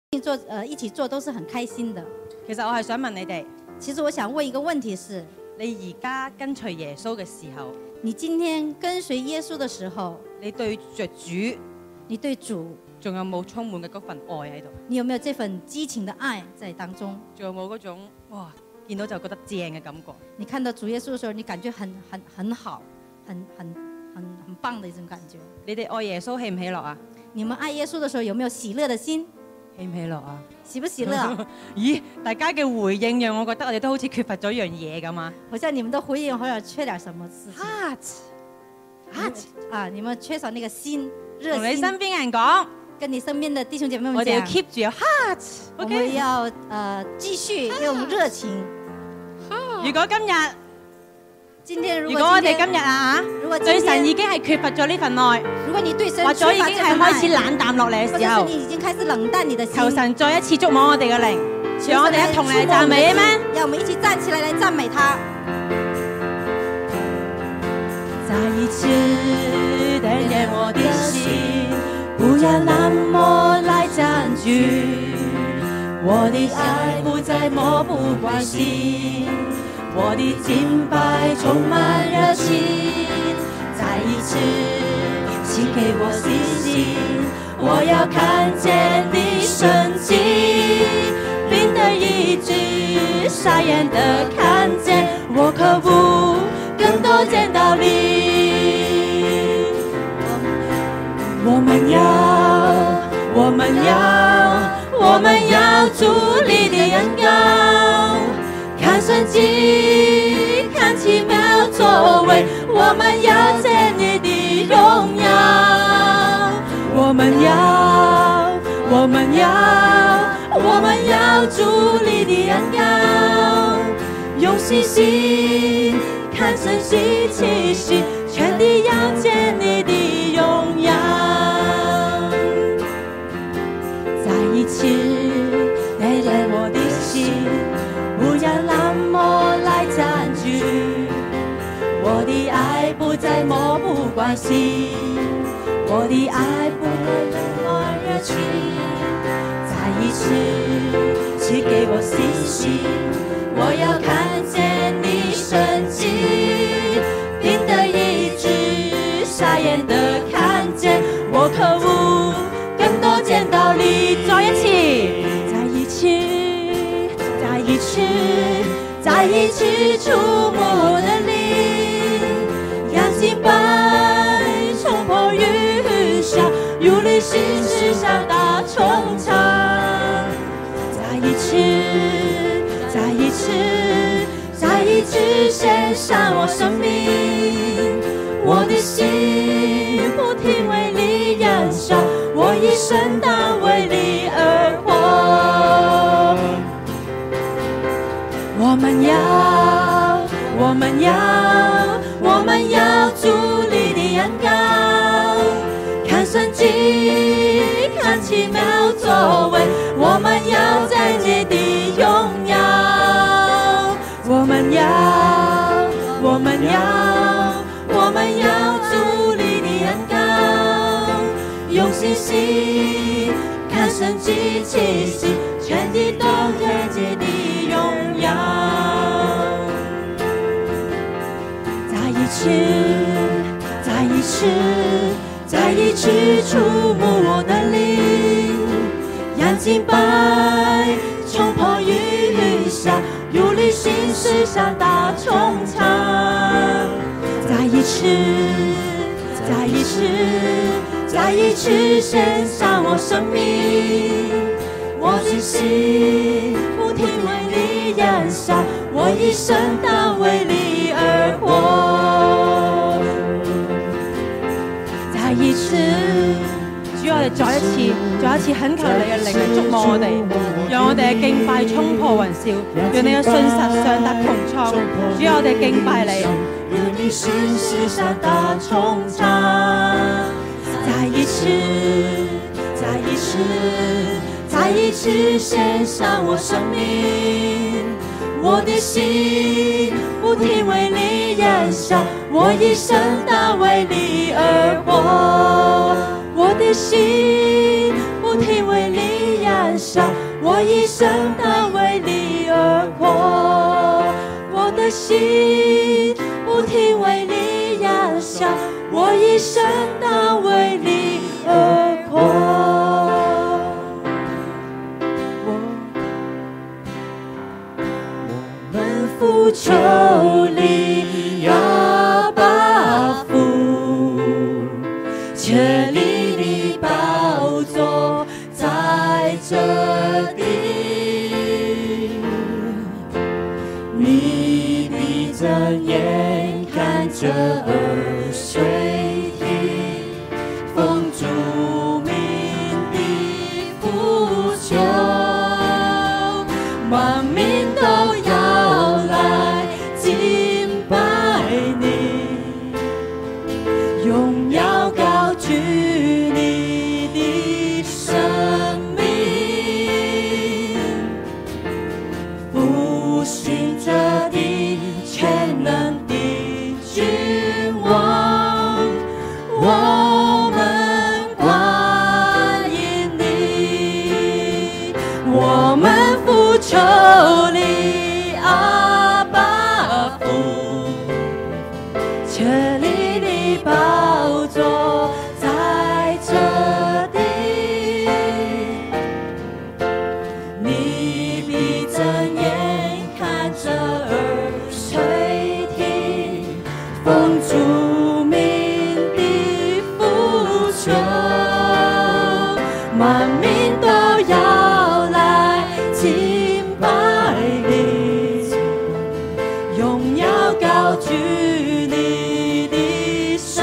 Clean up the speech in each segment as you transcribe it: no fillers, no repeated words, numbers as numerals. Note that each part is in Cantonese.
一起做都是很開心的。 其實我係想問你哋， 其實我想問一個問題是： 你而家跟隨耶穌嘅時候， 你今天跟隨耶穌的時候， 你對着主， 你對主仲有冇充滿嘅嗰份愛喺度？ 你有沒有這份激情的愛在當中？ 仲有冇嗰種哇見到就覺得正嘅感覺？ 你看到主耶穌的時候，你感覺很好，很棒的一種感覺。 你哋愛耶穌喜唔喜樂啊？ 你們愛耶穌的時候有沒有喜樂的心？ 喜唔喜樂啊？ 喜不喜樂？ 咦，大家嘅回應讓我覺得我哋都好似缺乏咗一樣嘢咁啊！ 好像你們的回應好像缺點什麼事情。 Heart 啊，你們缺少那個心，熱心。 同你身邊嘅人講， 跟你身邊的弟兄姐妹們講， 我哋要 keep 住有 heart， 我們要繼續用熱情。 如果今天如果我哋今日啊對神已經係缺乏咗呢份愛， 如果你對神或者已經係開始冷淡落嚟嘅時候， 你已經開始冷淡你的心， 求神再一次觸摸我哋嘅靈，讓我哋一同嚟讚美啊！ 讓我們一起站起來來讚美他。 再一次點燃我的心，不要冷漠來佔據，我的愛不再漠不關心，我的敬拜充滿熱情。再一次請給我信心，我要看見你神蹟，病得醫治，瞎眼的看見，我渴慕更多見到你。我們要主你的恩膏，看神蹟，看奇妙作為，我們要見你的榮耀。我們要主你的恩膏，用信心看神蹟奇事，全地要見你的榮耀。再一次點燃我的心，不要冷漠來佔據，我的愛不再漠不關心，我的愛不再冷漠熱情。再一次賜給我信心，我要看見你神蹟，病得醫治，瞎眼的看見，我渴慕更多見到你。再一次觸摸我的靈，讓敬拜衝破雲霄，如履行詩上大穹蒼。再一次獻上我生命，我的心不停為你燃燒，我一生當為你而活。我們要主你的恩膏，看神蹟，看奇妙作為，我們要見你的榮耀。我們要主你的恩膏，用信心看神蹟奇事，全地都見你的榮耀。再一次觸摸我的靈，讓敬拜衝破雲霄，如履行詩上大穹蒼。再一次獻上我生命，我的心不停為你燃燒，我一生當為你而活。 主，我哋再一次懇求你嘅靈嚟觸摸我哋，讓我哋嘅敬拜衝破雲霄，讓你嘅信實上達穹蒼。主，我哋敬拜你。 如你信實上達穹蒼。再一次獻上我生命，我的心不停為你燃燒，我一生當為你而活。我的心不停為你燃燒， 笑，我一生当为你而活，我的心不停为你扬笑，我一生当为你而活。我们呼求你，阿爸父，切立你宝座在这地，你闭着眼看着耳水听，奉主名的呼求，万民都要来敬拜你，荣耀高举你的生命，复兴这地全能的君王，我们欢迎你，我们呼求你，阿爸父，切立你宝座在这地，你闭着眼看着耳水听，奉主名的呼求，万民都要来敬拜你，荣耀高举你的生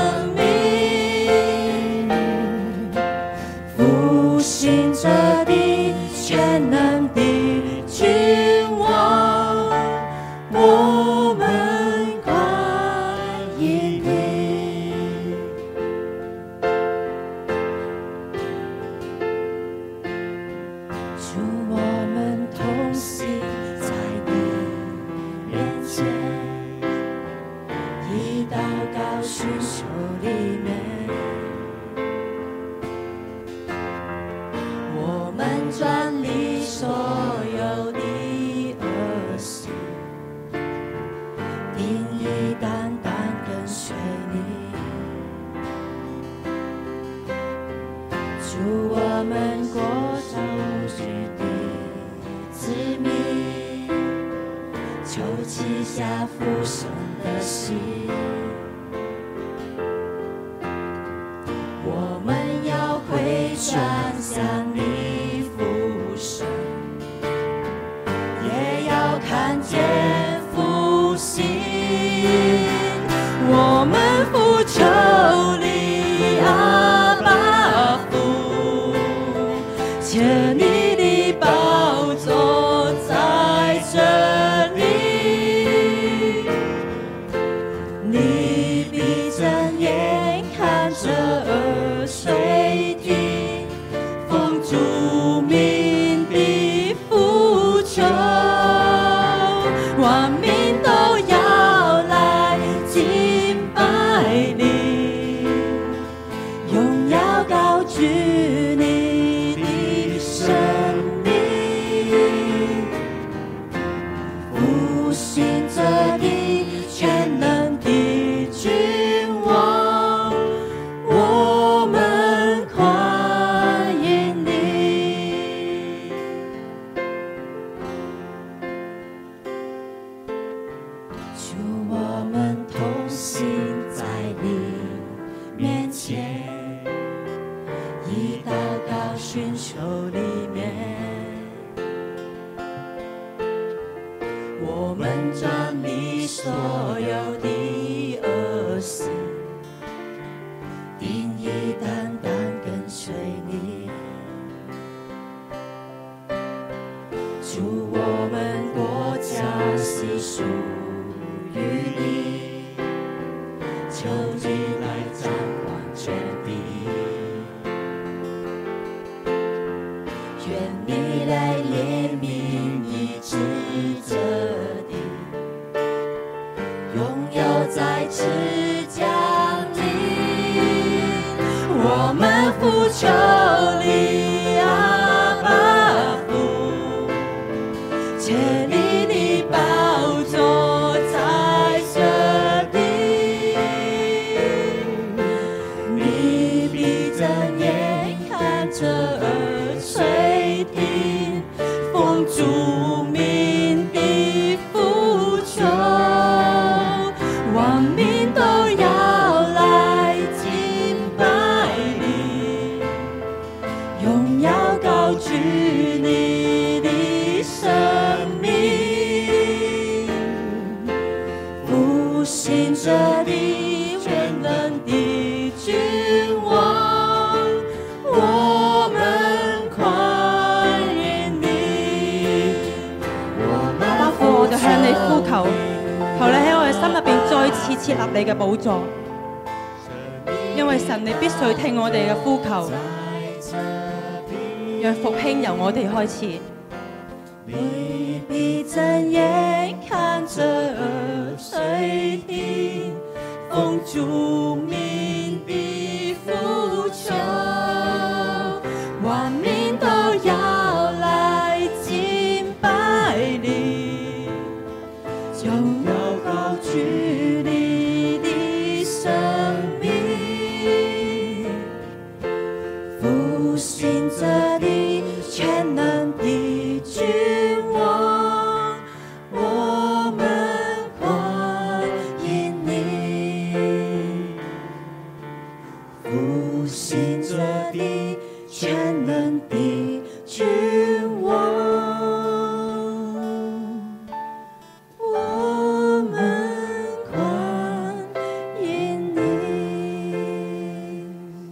命，复兴这地全能的君王，我们欢迎你。主，我们同行在你面前，以祷告寻求里面，我们转离所有的恶行，定义单单跟随你。主，我们过着无知的子民，求赐下复生的心，我们要回转向你复生，也要看见复兴，我们呼求你，阿爸父，切你的宝座在这里，你闭着眼看着耳水听，奉主名的呼求，万民都要来敬拜你，荣耀高举你的生命，复兴这地全能的君王，我们欢迎你。主，我们同行在你面前，以祷告寻求里面，我们转离所有的恶行，定义单单跟随你。主，我们国家是属于你，求你来掌管全地，愿你来怜悯医治这地，荣耀再次降临，我们呼求你，阿爸設立你嘅寶座，因為神你必須聽我哋嘅呼求，讓復興由我哋開始。 未必睜眼看着垂聽，奉主名的呼求，萬民都要來敬拜你，就要高舉你的生命，復興這裡全能的君王，我們歡迎你，復興這裡全能的君王，我們歡迎你。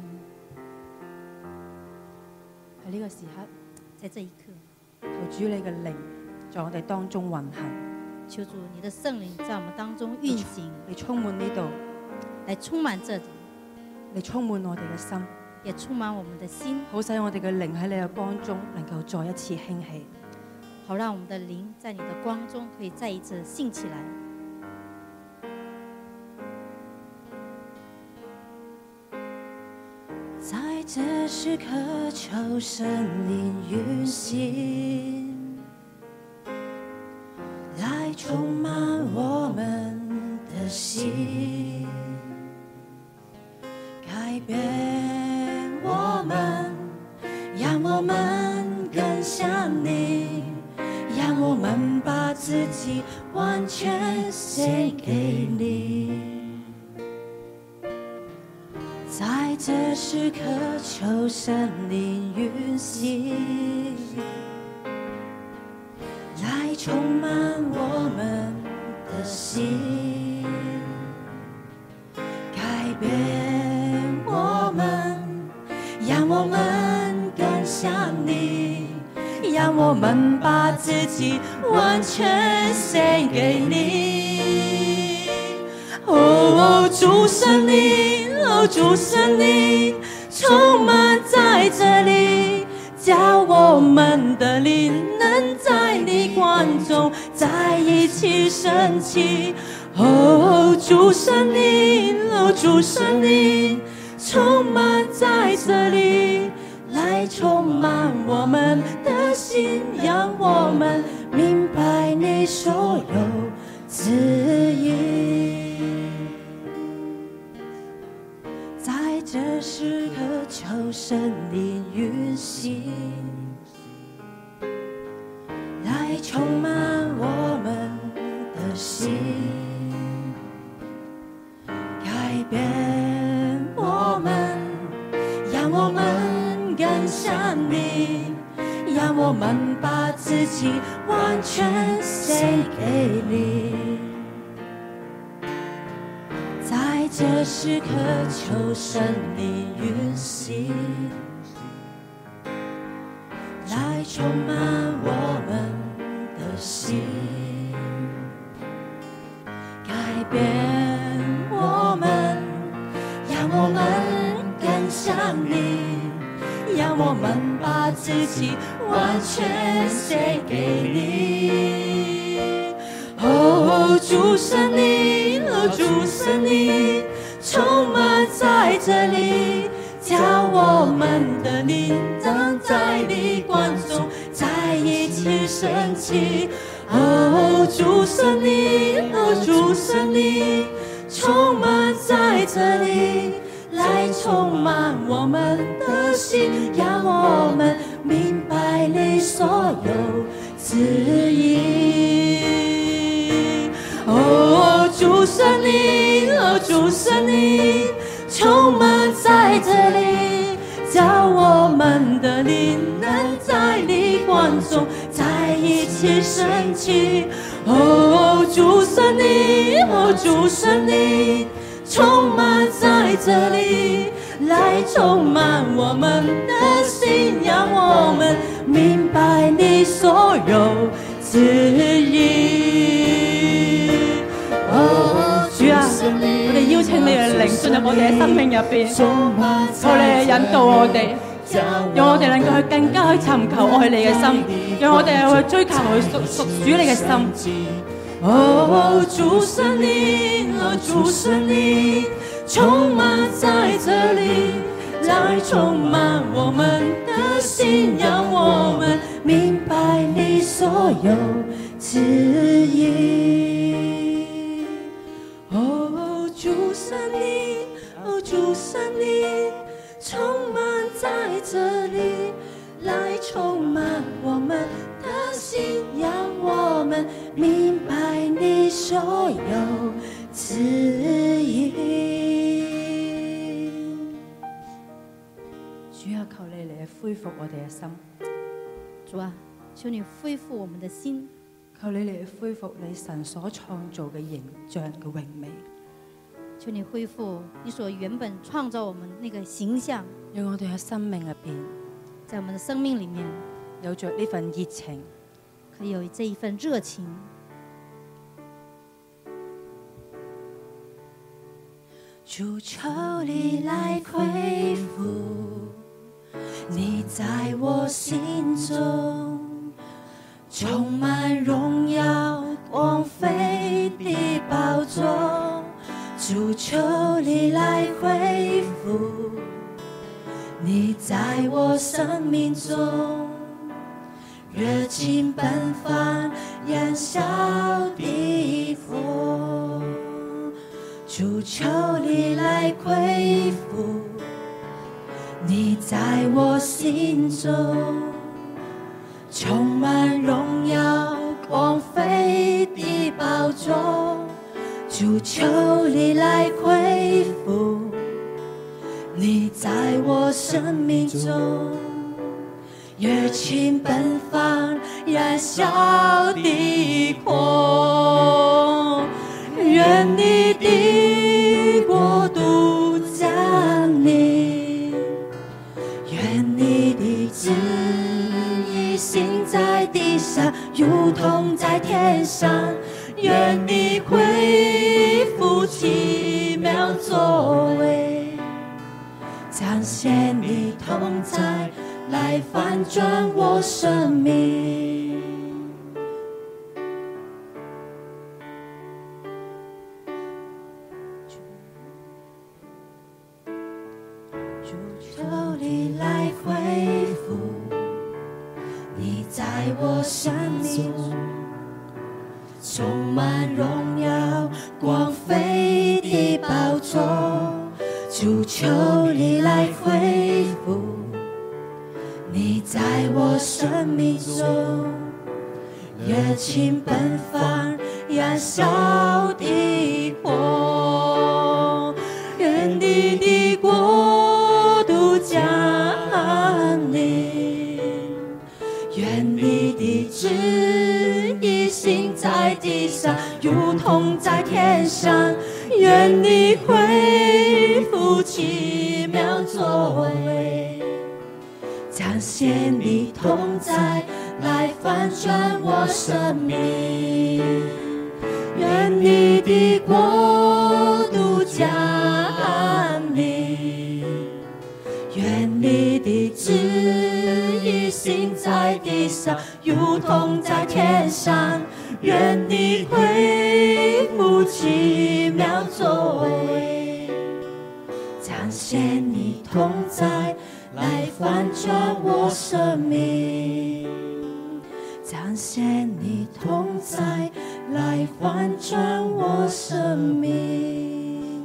喺呢個時刻， 在這一刻， 求主你嘅靈在我哋當中運行， 求主你的聖靈在我們當中運行， 你充滿呢度， 來充滿這裡， 你充滿我哋嘅心， 也充滿我們的心， 好使我哋嘅靈喺你嘅光中能夠再一次興起。 好讓我們的靈在你的光中可以再一次興起來。 在這時刻，求聖靈運行，來充滿我們的心，改變我們，讓我們更像你，讓我們把自己完全獻給你。在這時刻，求聖靈運行，來充滿我們的心，改變我們，讓我們更像你，讓我們把自己完全獻給你。哦，主聖靈，哦，主聖靈，充滿在這裡，叫我們的靈能在你光中再一起升起。哦，主聖靈，哦，主聖靈，充滿在這裡，來充滿我們的心，讓我們明白你所有旨意。在這時刻，求聖靈運行，來充滿我們的心，改變我們，讓我們更像你，讓我們把自己完全獻給你。在這時刻，求聖靈運行，來充滿我們的心，改變我們，讓我們更像你，讓我們把自己完全獻給你。哦，主聖靈，哦，主聖靈，充滿在這裡，叫我們的靈能在你光中再一起升起。哦，主聖靈，哦，主聖靈，充滿在這裡，來充滿我們的心，讓我們明白你所有旨意。哦，主聖靈，哦，主聖靈，充滿在這裡，叫我們的靈能在你光中再一起升起。哦，主聖靈，哦，主聖靈，充滿在這裡，來充滿我們的心，讓我們明白你所有旨意。哦，主啊， 請你嘅靈進入我哋嘅生命入邊，求你嚟引導我哋，讓我哋能夠去更加去尋求愛你嘅心，讓我哋去追求去屬主你嘅心。 哦，主聖靈，哦，主聖靈，充滿在這裡，來充滿我們的心，讓我們明白你所有旨意。哦，主聖靈，哦，主聖靈，充滿在這裡，來充滿我們的心，讓我們明白你所有旨意。 主啊，求你嚟恢復我哋嘅心。 主啊，求你恢復我們的心。 求你嚟恢復你神所創造嘅形象嘅榮美。 求你恢復你所原本創造我們那個形象， 讓我哋喺生命入邊， 在我們的生命裡面有着呢份熱情， 可以有這一份熱情。 主，求你來恢復你在我心中充滿榮耀光輝的寶座。主，求你來恢復你在我生命中熱情奔放燃燒的火。主，求你來恢復你在我心中充滿榮耀光輝的寶座。主，求你來恢復你在我生命中熱情奔放燃燒的火。願你的國度降臨，願你的旨意行在地上，如同在天上。願你恢復奇妙作為，彰顯你同在，來翻轉我生命。求你來恢復你在我生命中充滿榮耀光輝的寶座。主，求你來恢復你在我生命中熱情奔放燃燒的火。願你的國度降臨，願你的旨意行在地上，如同在天上。願你恢復奇妙作為，彰顯你同在，來翻轉我生命。願你的國度降臨，願你的旨意行在地上，如同在天上。願你恢復奇妙作為，彰顯你同在，來翻轉我生命。彰顯你同在，來翻轉我生命。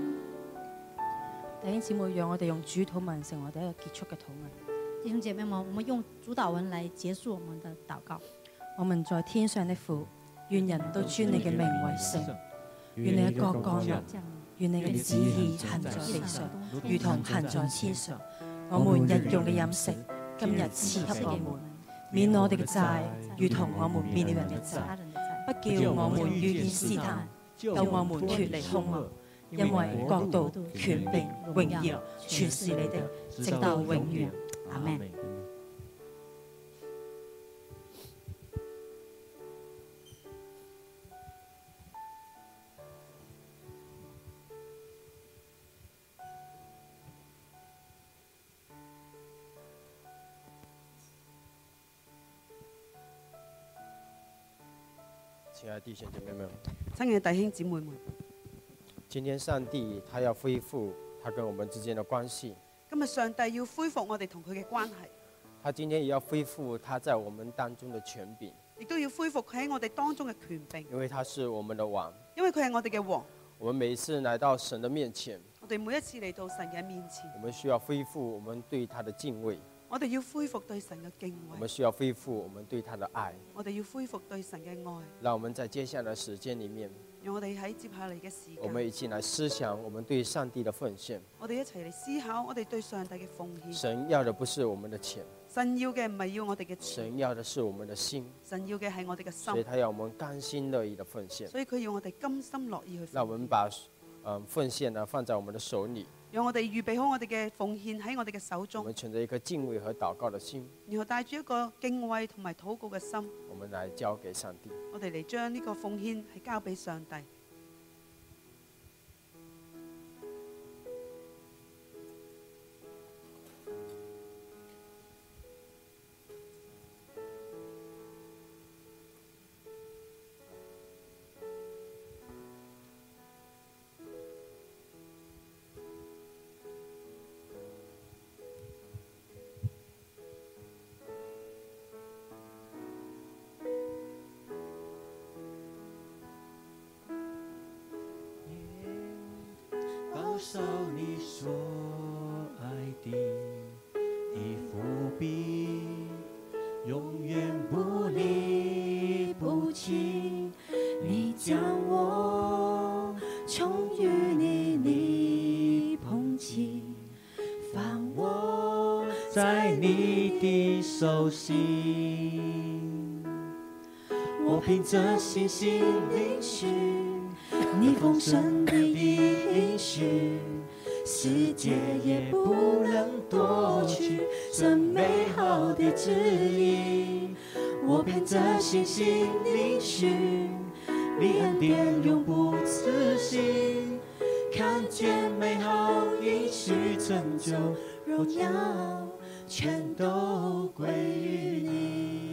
弟兄姊妹，讓我哋用主禱文成我哋一個結束嘅禱文。 弟兄姐妹們，我們用主禱文來結束我們的禱告。 我們在天上的父，願人都尊你嘅名為聖，願你嘅國降臨，願你嘅旨意行在地上，如同行在天上。我們日用嘅飲食，今日賜給我們，免我哋嘅債，如同我們免了人嘅債，不叫我們遇見試探，救我們脱離兇惡。因為國度、權柄、榮耀，全是你的，直到永遠。阿們。 亲爱的弟兄姐妹们， 親愛的弟兄姊妹們， 今天上帝他要恢复他跟我们之间的关系， 今日上帝要恢復我哋同佢嘅關係， 他今天也要恢复他在我们当中的权柄， 亦都要恢復佢喺我哋當中嘅權柄， 因为他是我们的王。 因為佢係我哋嘅王。 我们每一次来到神的面前， 我哋每一次嚟到神嘅面前， 我们需要恢复我们对他的敬畏， 我哋要恢復對神嘅敬畏， 我们需要恢复我们对他的爱。 我哋要恢復對神嘅愛。 让我们在接下来的時間裡面， 讓我哋喺接下嚟嘅時我們間， 一起來思想我們對上帝的奉獻。 我哋一齊嚟思考我哋對上帝嘅奉獻。 神要的不是我們的錢， 神要嘅唔係要我哋嘅錢， 神要的是我們的心， 神要嘅係我哋嘅心， 所以他要我們甘心樂意的奉獻。 所以佢要我哋甘心樂意去奉獻。 讓我們把奉獻呢放在我們的手裡， 讓我哋預備好我哋嘅奉獻喺我哋嘅手我中， 們存着一顆敬畏和禱告的心， 然後帶住一個敬畏同埋禱告嘅心， 我們來交給上帝。 我哋嚟將呢個奉獻係交俾上帝。 保守你所愛的福庇，永遠不離不棄。你將我寵於你捧起，放我在你的手心。我憑着信心領許你豐盛的應許，世界也不能奪去這美好的旨意。我憑着信心領許你恩典永不辭息，看見美好應許成就，榮耀全都歸於你。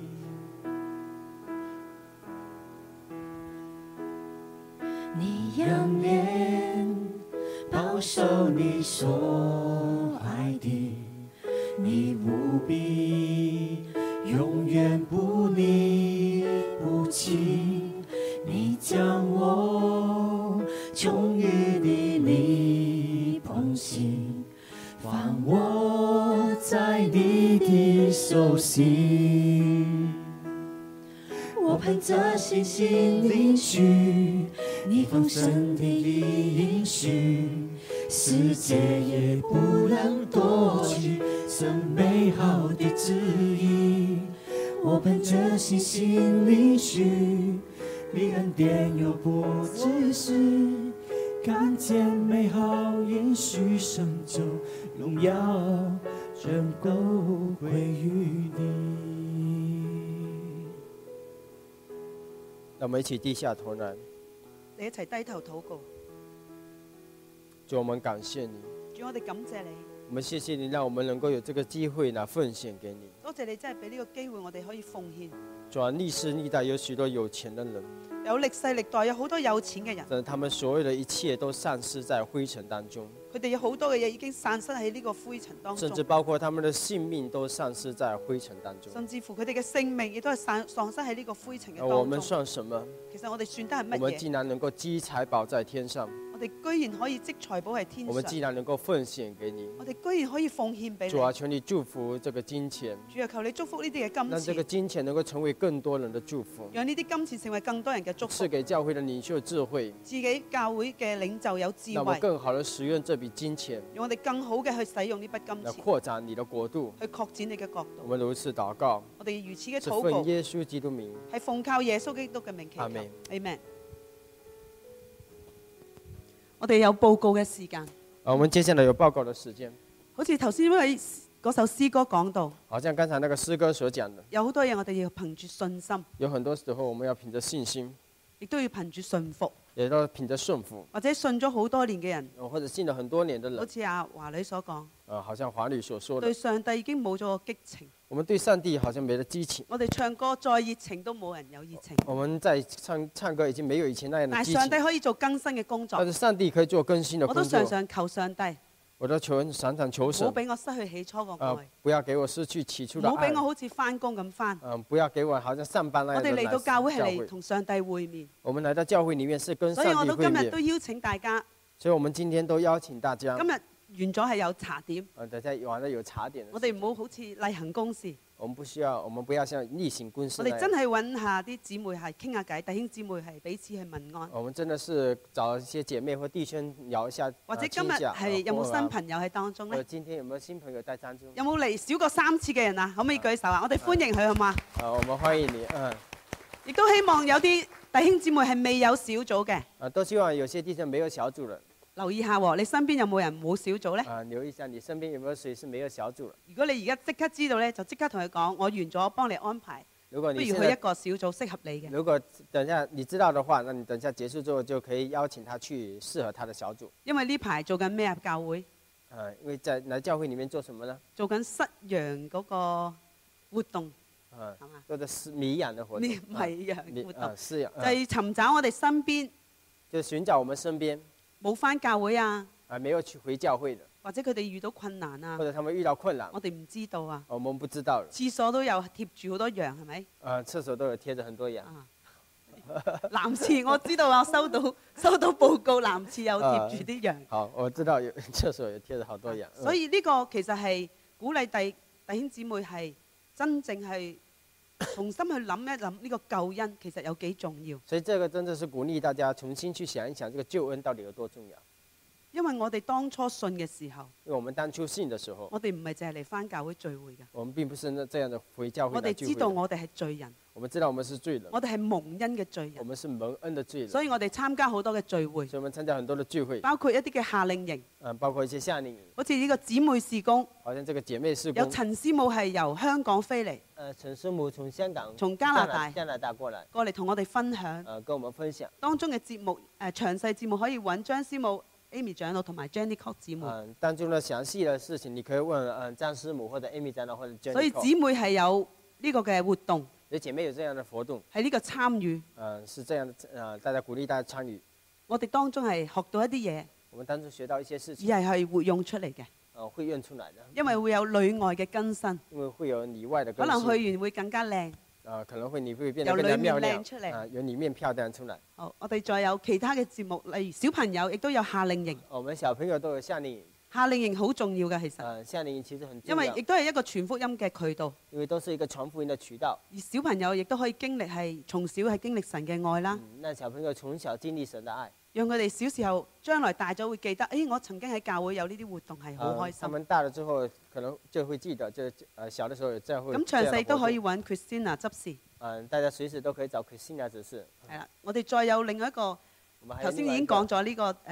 你仰面保守你所愛的，你無比永遠不離不棄。你將我寵於你捧起，放我在你的手心。我憑着信心領許你豐盛的應許，世界也不能奪去這美好的旨意。我憑着信心領許你恩典永不止息，看見美好應許成就，榮耀全都歸於你。 讓我們一起低下頭來， 你一齊低頭禱告。 主，我們感謝你， 主，我哋感謝你， 我們謝謝你，讓我們能夠有這個機會來奉獻給你。 多謝你真係俾呢個機會我哋可以奉獻。 主啊，歷世歷代有許多有錢的人， 有歷世歷代有好多有錢嘅人， 但他們所有的一切都散失在灰塵當中， 佢哋有好多嘅嘢已經散失喺呢個灰塵當中， 甚至包括他們的性命都散失在灰塵當中。 甚至乎佢哋嘅性命亦都係喪失喺呢個灰塵嘅當我們中。 算什麼？ 其實我哋算得係乜我們竟嘢？ 然能夠積財寶在天上， 我哋居然可以積財寶喺天我們竟上， 然能夠奉獻給你。 我哋居然可以奉獻俾你。 主啊，求你祝福這個金錢， 主啊，求你祝福呢啲嘅金讓這個錢， 金錢能夠成為更多人的祝福， 讓呢啲金錢成為更多人嘅祝福賜。給教會的領袖智慧， 自己教會嘅領袖有智讓我們慧， 更好的使用這筆金錢， 讓我哋更好嘅去使用呢筆金來錢， 擴展你的國度。 去擴展你嘅國度。 我們如此禱告， 我哋如此嘅是禱告， 奉耶穌基督名。 係奉靠耶穌基督嘅名祈求。 阿們 Amen。我哋有報告嘅時間， 我們接下來有報告的時間。 好似頭先因為嗰首詩歌講到， 好像剛才那個詩歌所講的， 有好多嘢我哋要憑住信心， 有很多時候我們要憑着信心， 亦都要憑住信服， 也都憑着順服， 或者信咗好多年嘅人， 或者信了很多年的人， 好似阿華女所講， 好像華女所說的對，上帝已經冇咗個激情， 我我們對上帝好像沒了激情。 我哋唱歌再熱情都冇人有熱情。 我們在唱歌已經沒有以前那樣的激情。 但係上帝可以做更新嘅工作。 但是上帝可以做更新的工作。 我都常常求上帝。 我都常常求神。 唔好俾我失去起初個愛。 不要給我失去起初的愛。 唔好俾我好似翻工咁翻。 不要給我好像上班那樣。 我哋嚟到教會係嚟同上帝會面。 我們來到教會裡面是跟上帝會面。 所以我都今日都邀請大家。 所以我們今天都邀請大家。 今日完咗係有茶點。 等下完了有茶點。 我哋唔好好似例行公事。 我們不要像例行公事。 我哋真係揾下啲姊妹係傾下偈，弟兄姊妹係彼此去問安。 我們真的是找一些姐妹或弟兄聊一下。 或者今日係有冇新朋友喺當中呢？ 今天有冇新朋友在當中？ 有冇嚟少過3次嘅人啊？可唔可以舉手啊？我哋歡迎佢好嘛？ 我們歡迎你。 亦都希望有啲弟兄姊妹係未有小組嘅。 都希望有些弟兄沒有小組了。 留意下喎，你身邊有冇人冇小組呢？ 留意一下，你身邊有沒有誰是沒有小組了？ 如果你而家即刻知道呢，就即刻同佢講，我完咗幫你安排。 如果你不如去一個小組適合你嘅。 如果等下你知道的話，那你等下結束之後就可以邀請他去適合他的小組。 因為呢排做緊咩啊？教會？ 因為在來教會裡面做什麼呢？ 做緊失羊嗰個活動。 係嘛？做的迷羊的活動。 迷羊活動。 是羊。 就係尋找我哋身邊。 就尋找我們身邊。 冇返教會啊！ 沒有去回教會的。 或者佢哋遇到困難啊。 或者他們遇到困難。 我哋唔知道啊。 我們不知道。 廁所都有貼住好多羊，係咪？ 廁所都有貼着很多羊。 男廁我知道啊，收到報告，男廁有貼住啲羊。 好，我知道有廁所有貼着好多羊。 所以呢個其實係鼓勵弟兄姊妹係真正係重新去諗一諗呢個救恩其實有幾重要。 所以這個真的是鼓勵大家重新去想一想，這個救恩到底有多重要。 因為我哋當初信嘅時候， 因為我們當初信的時候， 我哋唔係淨係嚟返教會聚會嘅。 我們並不是這樣的回教會。 我哋知道我哋係罪人。 我們知道我們是罪人。 我哋係蒙恩嘅罪人。 我們是蒙恩的罪人。 所以我哋參加好多嘅聚會。 所以我們參加很多的聚會。 包括一啲嘅夏令營。 包括一些夏令營。 好似呢個姊妹事工。 好像這個姐妹事工。 有陳師母係由香港飛嚟。 陳師母從香港。 從加拿大過嚟同我哋分享。 跟我們分享。 當中嘅節目詳細節目可以揾張師母、Amy 長老同埋 Jenny Cook 姊妹。 當中的詳細的事情，你可以問張師母或者 Amy 長老或者 Jenny Cook。 所以姊妹係有呢個嘅活動。 你姐妹有這樣的活動。 係呢個參與。 是這樣的，大家鼓勵大家參與。 我哋當中係學到一啲嘢。 我們當中學到一些事情。 而係活用出嚟嘅。 會用出來的。 因為會有裏外嘅更新。 因為會有裏外的更新。 可能去完會更加靚。 可能你會變得更加漂亮。 出嚟。 由裡面漂亮出來。 好，我哋再有其他嘅節目，例如小朋友亦都有夏令營。 我們小朋友都有夏令營。 夏令營好重要嘅，其實。 夏令營其實很重要。 因為亦都係一個傳福音嘅渠道。 因為都是一個傳福音嘅渠道。 而小朋友亦都可以經歷係從小係經歷神嘅愛啦。 那小朋友從小經歷神嘅愛。 讓佢哋小時候將來大咗會記得，我曾經喺教會有呢啲活動係好開心。 他們大了之後可能就會記得，就小的時候有這樣會。 咁詳細都可以揾 Christina 執事。 大家隨時都可以找 Christina 執事。 係啦，我哋再有另外一個，頭先已經講咗呢個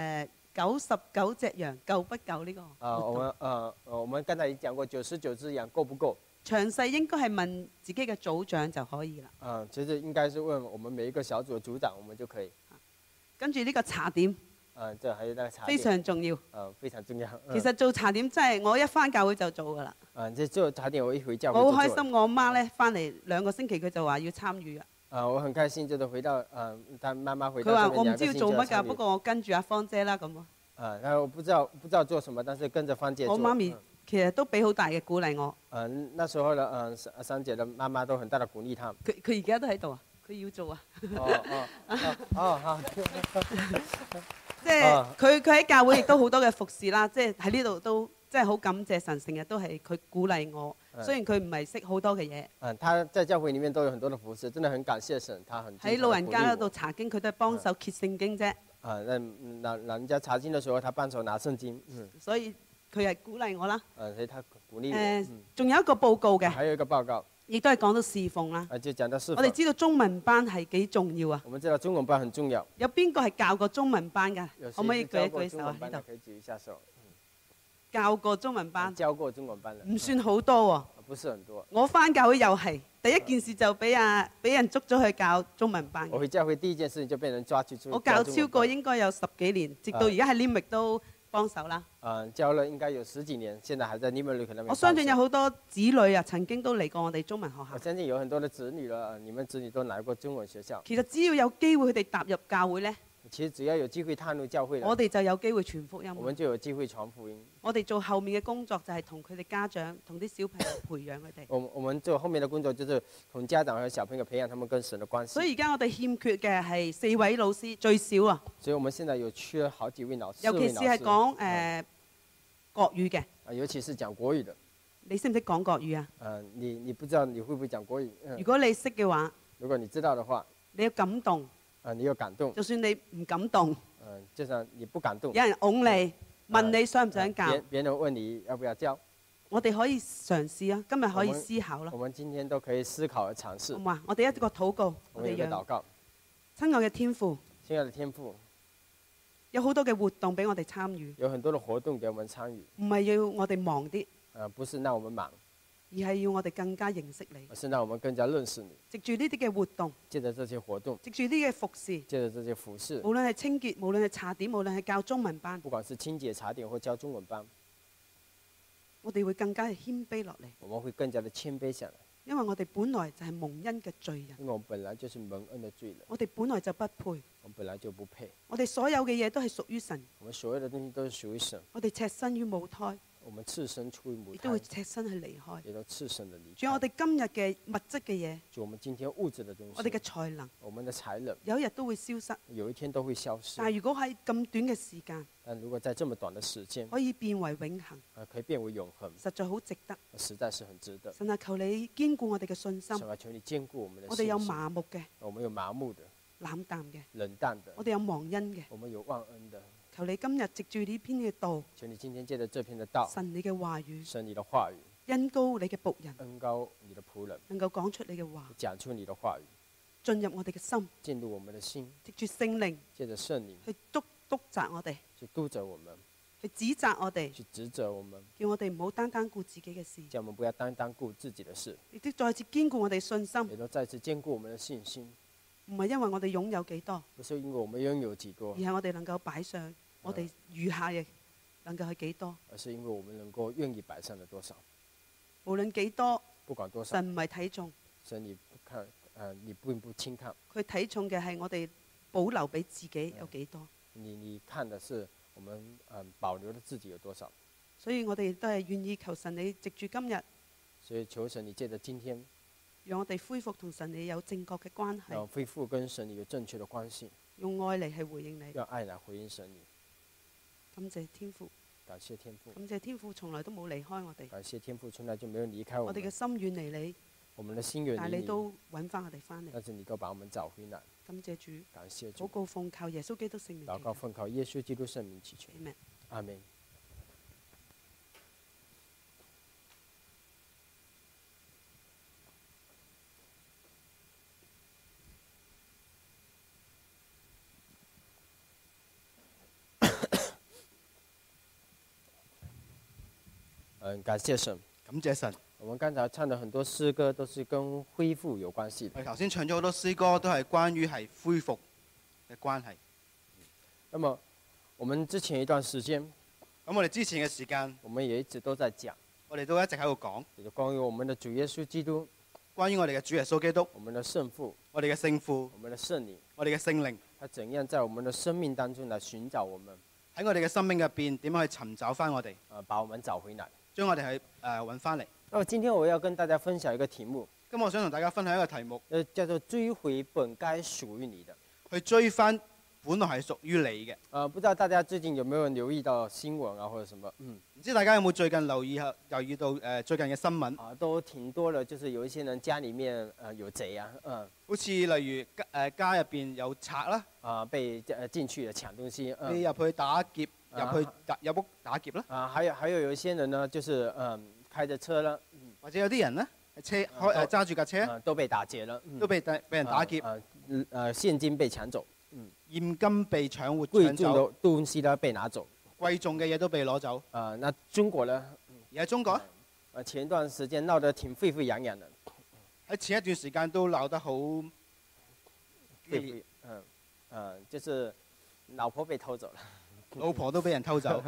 99隻羊夠不夠呢個？ 我們剛才已經講過99隻羊夠不夠？ 詳細應該係問自己嘅組長就可以啦。 其實應該是問我們每一個小組嘅組長，我們就可以。 跟住呢個茶點。 這還有那個茶點。 非常重要。 非常重要。 其實做茶點真係我一返教會就做㗎啦。 即係做茶點，我一回教會。 我好開心，我媽咧返嚟2個星期，佢就話要參與啊。 我很開心，就是回到他媽媽回到。 佢話我唔知要做乜㗎，不過我跟住阿芳姐啦咁。 但我不知道做什麼，但是跟着芳姐做。 我媽咪其實都俾好大嘅鼓勵我。 那時候呢，珊姐的媽媽都很大的鼓勵她。 佢而家都喺度啊，佢要做啊。 好。 即係佢喺教會亦都好多嘅服侍啦，即係喺呢度都即係好感謝神，成日都係佢鼓勵我。雖然佢唔係識好多嘅嘢。 他在教會裡面都有很多的服侍，真的很感謝神，他很。 喺老人家嗰度查經，佢都係幫手揭聖經啫。 老人家查經的時候，他幫手拿聖經。 所以佢係鼓勵我啦。 所以他鼓勵我。 仲有一個報告嘅。 還有一個報告。 亦都係講到侍奉啦。 就講到侍奉。 我哋知道中文班係幾重要啊。 我們知道中文班很重要。 有邊個係教過中文班㗎？可唔可以舉一舉手啊？呢度。 可以舉一下手。 教過中文班。 教過中文班的。 唔算好多喎。 不是很多。 我返教會又係第一件事就俾人捉咗去教中文班。 我去教會第一件事就被人抓去。 我教超過應該有10幾年，直到而家喺 Limerick 都幫手啦。 教了應該有10幾年，現在還在利文旅可那邊。 我相信有好多子女啊，曾經都嚟過我哋中文學我校。 相信有很多的子女了，你們子女都來過中文學校。 其實只要有機會佢哋踏入教會呢， 其實只要有機會踏入教會了， 我哋就有機會傳福音。 我們就有機會傳福音。 我哋做後面嘅工作就係同佢哋家長、同啲小朋友培養佢哋。 我們做後面的工作就是同家長和小朋友培養他們跟神的關係。 所以而家我哋欠缺嘅係4位老師最少啊。 所以我們現在有缺好幾位老師。 尤其是係講國語嘅。 尤其是講國語的。 你識唔識講國語啊？ 你不知道你會不會講國語？ 如果你識嘅話， 如果你知道的話， 你有感動。 你有感動。 就算你唔感動。 就算你不感動。 有人擁你，問你想唔想教？ 別人問你要不要教？ 我哋可以嘗試啊，今日可以思考啦。 我們今天都可以思考和嘗試。 好嘛，我哋一個禱告， 我哋有個禱告。 親愛嘅天父， 親愛的天父， 有好多嘅活動俾我哋參與。 有很多的活動給我們參與。 唔係要我哋忙啲。 不是讓我們忙。 而係要我哋更加認識你。 而是讓我們更加認識你。 藉住呢啲嘅活動， 借着這些活動， 藉住呢啲嘅服侍， 借着這些服侍， 無論係清潔，無論係茶點，無論係教中文班， 不管是清潔茶點或教中文班， 我哋會更加係謙卑落嚟。 我們會更加的謙卑下來。 因為我哋本來就係蒙恩嘅罪人。 因為我們本來就是蒙恩的罪人。 我哋本來就不配。 我們本來就不配。 我哋所有嘅嘢都係屬於神。 我們所有的東西都是屬於神。 我哋赤身於母胎。 我們赤身出於母胎， 亦都會赤身去離開， 也都赤身的離開。 仲有我哋今日嘅物質嘅嘢， 就我們今天物質的東西， 我哋嘅才能， 我們的才能， 有一日都會消失， 有一天都會消失。 但係如果喺咁短嘅時間， 但如果在這麼短的時間， 可以變為永恆， 可以變為永恆， 實在好值得。 實在是很值得。 神啊，求你堅固我哋嘅信心。 神啊，求你堅固我們的信心。 我哋有麻木嘅， 我們有麻木的， 冷淡嘅， 冷淡的。 我哋有忘恩嘅， 我們有忘恩的。 求你今日藉住呢篇嘅道， 求你今天借着這篇的道， 神你嘅話語， 神你的話語， 恩膏你嘅僕人， 恩膏你的僕人， 能夠講出你嘅話， 講出你的話語， 進入我哋嘅心， 進入我們的心， 藉住聖靈， 借着聖靈去督責我哋， 去督責我們， 去指責我哋， 去指責我們， 叫我哋唔好單單顧自己嘅事， 叫我們不要單單顧自己的事， 亦都再次堅固我哋信心， 也都再次堅固我們的信心。 唔係因為我哋擁有幾多， 不是因為我們擁有幾多， 而係我哋能夠擺上我哋餘下嘅能夠係幾多， 而是因為我們能夠願意擺上了多少。 無論幾多， 不管多少， 神唔係睇重， 神你不看，你並不輕看， 佢睇重嘅係我哋保留俾自己有幾多。 你看的是我們保留的自己有多少。 所以我哋都係願意求神你藉住今日， 所以求神你借着今天， 讓我哋恢復同神你有正確嘅關係， 讓恢復跟神你有正確的關係， 用愛嚟係回應你， 用愛來回應神你。 感謝天父， 感謝天父， 感謝天父從來都冇離開我哋， 感謝天父從來就沒有離開我們。 我哋嘅心遠離你， 我們的心遠離你， 但係你都揾翻我哋翻嚟。 但是你都把我們找回來。 感謝主， 感謝主。 禱告奉靠耶穌基督聖名。 禱告奉靠耶穌基督聖名祈求。 Amen。 阿門。感謝神。 感謝神。 我們剛才唱的很多詩歌都是跟恢復有關係的。 我哋頭先唱咗好多詩歌，都係關於係恢復嘅關係。 那麼我們之前一段時間， 咁我哋之前嘅時間， 我們也一直都在講， 我哋都一直喺度講， 也就關於我們的主耶穌基督， 關於我哋嘅主耶穌基督， 我們的聖父， 我哋嘅聖父， 我們的聖靈， 我哋嘅聖靈， 他怎樣在我們的生命當中來尋找我們， 喺我哋嘅生命入邊點樣去尋找翻我哋， 把我們找回來， 將我哋去揾翻嚟。 那麼今天我要跟大家分享一個題目， 咁我想同大家分享一個題目， 叫做追回本該屬於你的， 去追翻本來係屬於你嘅。 不知道大家最近有沒有留意到新聞啊，或者什麼？ 唔知大家有冇最近留意到最近嘅新聞？ 都挺多的，就是有一些人家裡面有賊啊， 好似例如家入邊有賊啦， 被進去搶東西， 你入去打劫，入屋打劫啦。 還有一些人呢，就是開着車啦， 或者有啲人呢，揸住架車， 都被打劫了， 都被人打劫， 現金被搶走， 現金被搶走， 貴重的東西呢被拿走， 貴重嘅嘢都被攞走。 那中國呢？ 而喺中國， 前一段時間鬧得挺沸沸揚揚的， 喺前一段時間都鬧得好就是老婆被偷走了。 老婆都俾人偷走。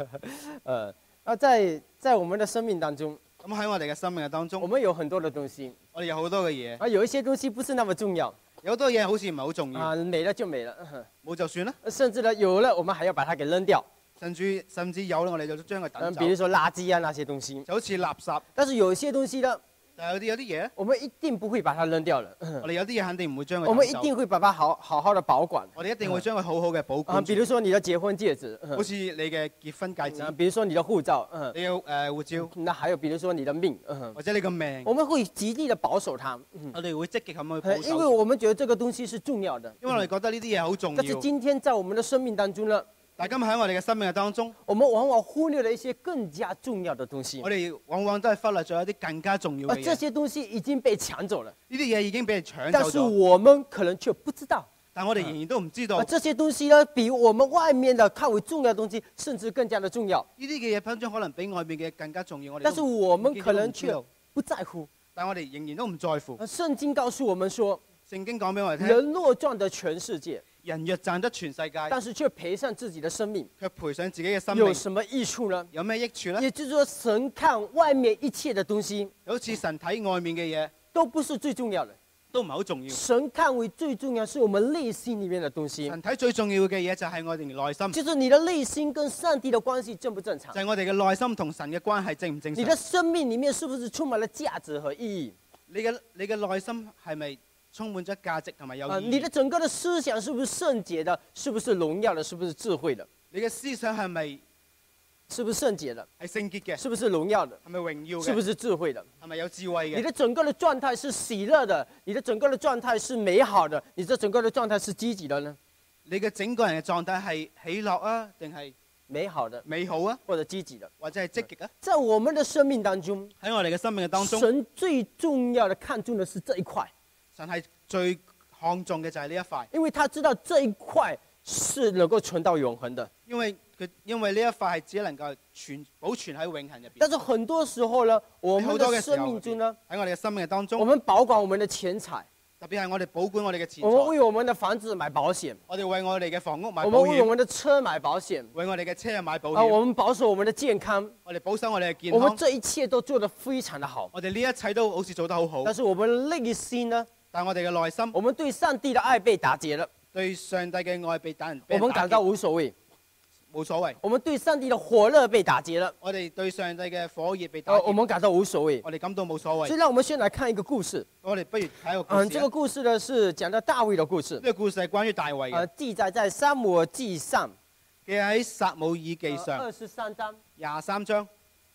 在我们的生命当中， 咁喺我哋嘅生命當中， 我们有很多的东西， 我哋有好多嘅嘢， 有一些东西不是那么重要， 有好多嘢好似唔係好重要， 没了就没了， 冇就算啦。 甚至呢有了，我们还要把它给扔掉。 甚至有啦，我哋就將佢抌走。 比如說垃圾啊那些東西， 就好似垃圾。 但是有一些東西呢， 但係有啲嘢， 我們一定不會把它扔掉了。 我哋有啲嘢肯定唔會將佢抌走。 我們一定會把它好好的保管。 我哋一定會將佢好好嘅保管。 比如說你的結婚戒指， 好似你嘅結婚戒指。 比如說你的護照， 你嘅護照。 那還有比如說你的命， 或者你個命。 我們會極力的保守它。 我哋會積極咁去保守。 因為我們覺得這個東西是重要的。 因為我哋覺得呢啲嘢好重要。 但是今天在我們的生命當中呢， 但今日喺我哋嘅生命當中， 我們往往忽略了一些更加重要的東西。 我哋往往都係忽略咗一啲更加重要嘅嘢。 這些東西已經被搶走了。 呢啲嘢已經被搶走咗。 但是我們可能卻不知道。 但我哋仍然都唔知道。 這些東西呢，比我們外面的看為重要的東西，甚至更加的重要。 呢啲嘅嘢分鐘可能比外面嘅更加重要。 但是我們可能卻不在乎。 但我哋仍然都唔在乎。 聖經告訴我們說， 聖經講俾我哋聽， 人若賺得全世界， 人若賺得全世界， 但是卻賠上自己的生命， 卻賠上自己嘅生命， 有什麼益處呢？ 有咩益處呢？ 也就是說，神看外面一切的東西， 好似神睇外面嘅嘢， 都不是最重要的， 都唔係好重要。 神看為最重要是我們內心裡面的東西。 神睇最重要嘅嘢就係我哋內心， 就是你的內心跟上帝的關係正不正常？ 就係我哋嘅內心同神嘅關係正唔正常？ 你的生命裡面是不是充滿了價值和意義？ 你嘅內心係咪充滿咗價值同埋有意義？ 你的整個的思想是不是聖潔的？是不是榮耀的？是不是智慧的？ 你嘅思想係咪是不是聖潔的？ 係聖潔嘅？ 是不是榮耀的？ 係咪榮耀嘅？ 是不是智慧的？ 係咪有智慧嘅？ 你的整個的狀態是喜樂的，你的整個的狀態是美好的，你的整個的狀態是積極的呢？ 你嘅整個人嘅狀態係喜樂啊，定係美好的？ 美好啊， 或者積極的？ 或者係積極啊？ 在我們的生命當中， 喺我哋嘅生命嘅當中， 神最重要的看重的是這一塊。 神係最看重嘅就係呢一塊， 因為他知道這一塊是能夠存到永恆的。 因為呢一塊係只能夠保存喺永恆入邊。 但是很多時候呢，我們的生命中呢， 喺我哋嘅生命嘅當中， 我們保管我們的錢財， 特別係我哋保管我哋嘅錢財。 我們為我們的房子買保險， 我哋為我哋嘅房屋買保險。 我們為我們的車買保險， 為我哋嘅車買保險。 我們保守我們的健康， 我哋保守我哋嘅健康。 我們這一切都做得非常的好。 我哋呢一切都好似做得好好。 但是我們內心呢？ 但我哋嘅內心， 我們對上帝的愛被打劫了， 對上帝嘅愛被打人， 我們感到無所謂， 冇所謂。 我們對上帝的火熱被打劫了， 我哋對上帝嘅火熱被打劫， 我們感到無所謂， 我哋感到冇所謂。 所以讓我們先來看一個故事。 我哋不如睇一個故事。 這個故事呢是講到大衛的故事。 呢個故事係關於大衛嘅， 記載在撒母耳記上， 記喺撒母耳記上 23章 23章。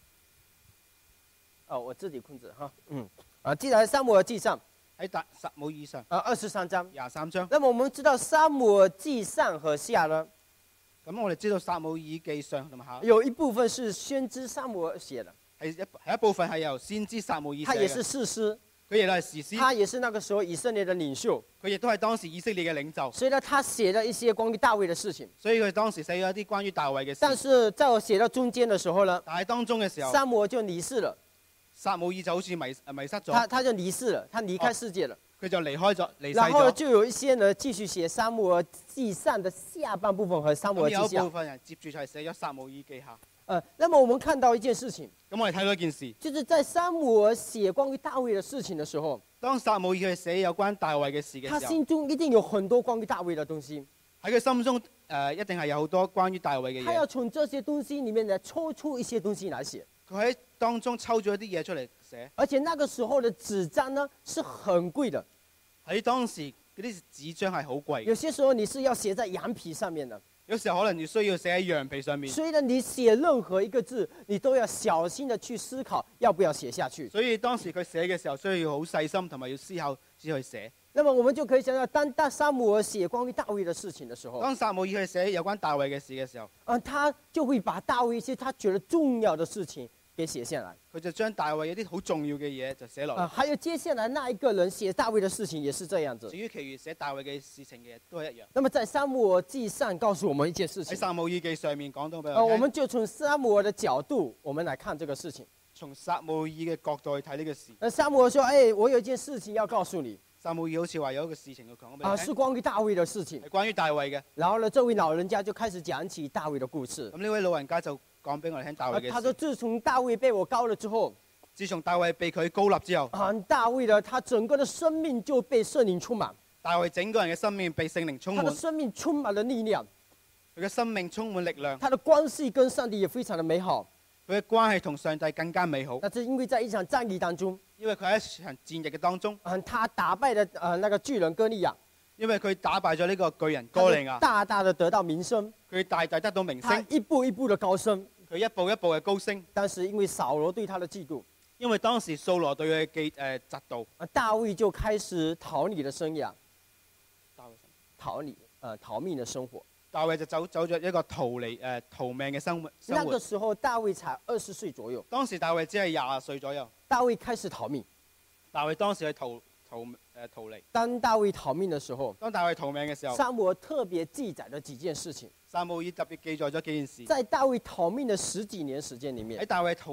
我自己控制哈，記載在撒母耳記上。 喺撒母耳上 23章 23章。 那麼我們知道撒母耳記上和下呢？ 咁我哋知道撒母耳記上同埋下有一部分是先知撒母耳寫的， 係一部分係由先知撒母耳寫嘅。 他也是士師， 佢亦都係士師。 他也是那個時候以色列的領袖， 佢亦都係當時以色列嘅領袖。 所以呢，他寫了一些關於大衛的事情。 所以佢當時寫咗一啲關於大衛嘅事。 但是在我寫到中間的時候呢， 但係當中嘅時候， 撒母耳就離世了。 撒母耳就好似迷失咗， 他就離世了，他離開世界了， 佢就離開咗，離世咗。 然後就有一些人繼續寫撒母耳記上的下半部分和撒母耳記下。 有一部分人接住就係寫咗撒母耳記下。 那麼我們看到一件事情， 咁我哋睇到一件事， 就是在撒母耳寫關於大衛的事情的時候， 當撒母耳去寫有關大衛嘅事嘅時候， 他心中一定有很多關於大衛的東西。 喺佢心中一定係有好多關於大衛嘅嘢。 他要從這些東西裡面嚟抽出一些東西來寫。 佢喺當中抽咗一啲嘢出嚟寫。 而且那個時候的紙張呢是很貴的。 喺當時嗰啲紙張係好貴。 有些時候你是要寫在羊皮上面的。 有時候可能你需要寫喺羊皮上面。 所以呢，你寫任何一個字，你都要小心的去思考，要不要寫下去。 所以當時佢寫嘅時候，需要好細心同埋要思考先去寫。 那麼我們就可以想到，當撒母耳寫關於大衛的事情的時候， 當撒母耳去寫有關大衛嘅事嘅時候， 他就會把大衛一些他覺得重要的事情給寫下來。 佢就將大衛一啲好重要嘅嘢就寫落嚟。 還有接下來那一個人寫大衛的事情也是這樣子。 至於其餘寫大衛嘅事情嘅都係一樣。 那麼在撒母耳記上告訴我們一件事情。 喺撒母耳記上面講到俾我聽。 我們就從撒母耳的角度，我們來看這個事情。 從撒母耳嘅角度去睇呢個事。 撒母耳說：我有一件事情要告訴你。 撒母耳好似話有一個事情要講俾你聽， 是關於大衛的事情。 係關於大衛嘅。 然後呢，這位老人家就開始講起大衛的故事。 咁呢位老人家就講俾我哋聽大衛嘅事。 他說：自從大衛被我膏了之後， 自從大衛被佢膏立之後， 大衛呢，他整個的生命就被聖靈充滿。 大衛整個人嘅生命被聖靈充滿， 他的生命充滿了力量， 佢嘅生命充滿力量， 他的關係跟上帝也非常的美好。 佢嘅關係同上帝更加美好。 那是因為在一場戰役當中， 因為佢喺一場戰役嘅當中， 他打敗了那個巨人歌利亞， 因為佢打敗咗呢個巨人歌利亞， 大大的得到名聲， 佢大大得到名聲， 一步一步的高升， 佢一步一步嘅高升。 但是因為掃羅對他的嫉妒， 因為當時掃羅對佢嘅嫉妒， 大衛就開始逃離的生涯，逃命的生活。 大衛就走咗一個逃命嘅生活。 那個時候大衛才20歲左右。 當時大衛只係20歲左右。 大衛開始逃命。 大衛當時去逃離。 當大衛逃命的時候， 當大衛逃命嘅時候， 撒母耳特別記載了幾件事情。 撒母耳特別記載咗幾件事。 在大衛逃命的10幾年時間裡面， 喺大衛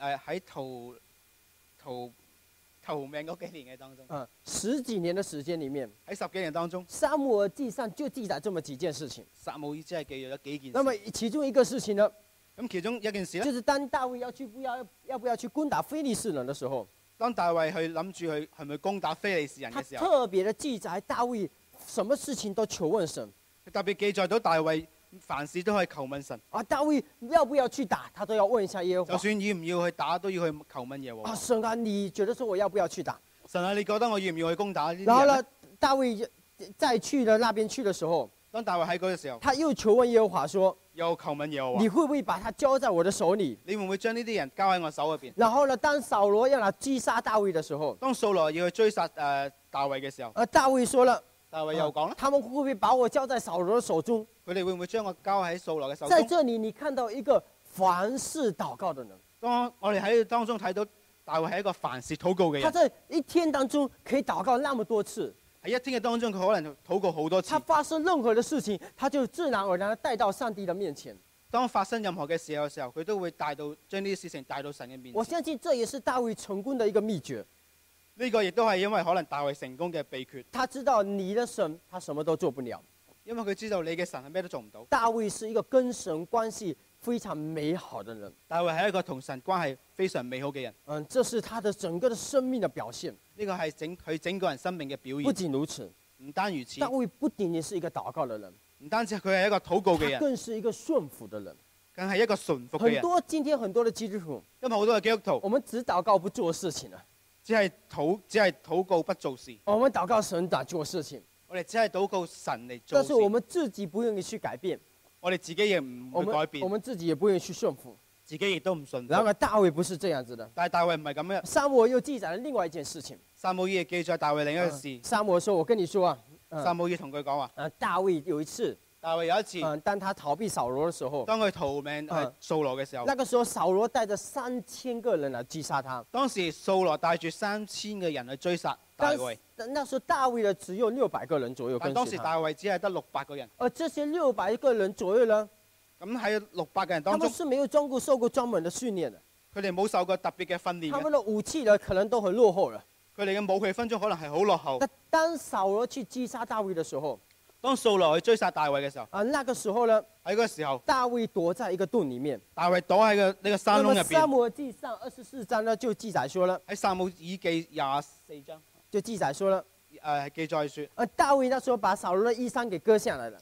逃命嗰幾年嘅當中 ，10幾年的時間裡面， 喺10幾年當中， 撒母耳記上就記載這麼幾件事情。 撒母耳只係記咗幾件事。 那麼其中一個事情呢？ 咁其中一件事呢， 就是當大衛要不要去攻打非利士人的時候， 當大衛去諗住去係咪攻打非利士人嘅時候， 他特別的記載大衛什麼事情都求問神。 佢特別記載到大衛凡事都可以求問神。 大衛要不要去打，他都要問一下耶和華。 就算要唔要去打，都要去求問耶和華。 神啊，你覺得說我要不要去打？ 神啊，你覺得我要唔要去攻打呢啲人？ 然後呢，大衛再去了那邊去的時候， 當大衛喺嗰個時候， 他又求問耶和華說： 又求問耶和華， 你會不會把他交在我的手裡？ 你會唔會將呢啲人交喺我手入邊？ 然後呢，當掃羅要來擊殺大衛的時候， 當掃羅要去追殺大衛嘅時候， 大衛說了。 大衛又講啦， 他們會不會把我交在掃羅的手中？ 佢哋會唔會將我交喺掃羅嘅手中？ 在這裡，你看到一個凡事禱告的人。 當我哋喺當中睇到大衛係一個凡事禱告嘅人。 他在一天當中可以禱告那麼多次。 喺一天嘅當中，佢可能禱告好多次。 他發生任何的事情，他就自然而然地帶到上帝的面前。 當發生任何嘅事嘅時候，佢都會將呢啲事情帶到神嘅面前。 我相信這也是大衛成功的一個秘訣。 呢個亦都係因為可能大衛成功嘅秘訣。 他知道你的神，他什麼都做不了。 因為佢知道你嘅神係咩都做唔到。 大衛是一個跟神關係非常美好的人。 大衛係一個同神關係非常美好嘅人。 這是他的整個的生命的表現。 呢個係佢整個人生命嘅表現。 不僅如此， 唔單如此。 大衛不僅僅是一個禱告的人， 唔單止佢係一個禱告嘅人， 更是一個順服的人。 更係一個順服嘅人。 今天很多的基督徒， 因為好多嘅基督徒， 我們只禱告不做事情啊。 只係禱告不做事。 我們禱告神來做事情， 我哋只係禱告神嚟做事。 但是我們自己不願意去改變， 我哋自己亦唔會改變。 我們自己也不願意去順服， 自己亦都唔順服。 然而大衛不是這樣子的。 但係大衛唔係咁樣。 撒母耳又記載了另外一件事情。 撒母耳亦記載大衛另一個事。 撒母耳說：我跟你說啊， 撒母耳同佢講話。 大衛有一次。 大衛有一次， 當他逃避掃羅的時候， 當佢逃命掃羅嘅時候， 那個時候掃羅帶着3000個人來擊殺他。 當時掃羅帶住3000個人去追殺大衛。 那時候大衛呢只有600個人左右跟隨他。 但當時大衛只係得600個人。 而這些600個人左右呢， 咁喺600個人當中， 他們是沒有受過專門的訓練的。 佢哋冇受過特別嘅訓練。 他們的武器呢可能都很落後了。 佢哋嘅武器分鐘可能係好落後。 當掃羅去擊殺大衛的時候， 當掃羅去追殺大衛嘅時候， 那個時候呢， 喺嗰個時候， 大衛躲在一個洞裡面。 大衛躲喺呢個山窿入邊。 撒母耳記上24章呢就記載說了， 喺撒母耳記24章就記載說了， 記載說， 大衛那時候把掃羅的衣衫給割下來了，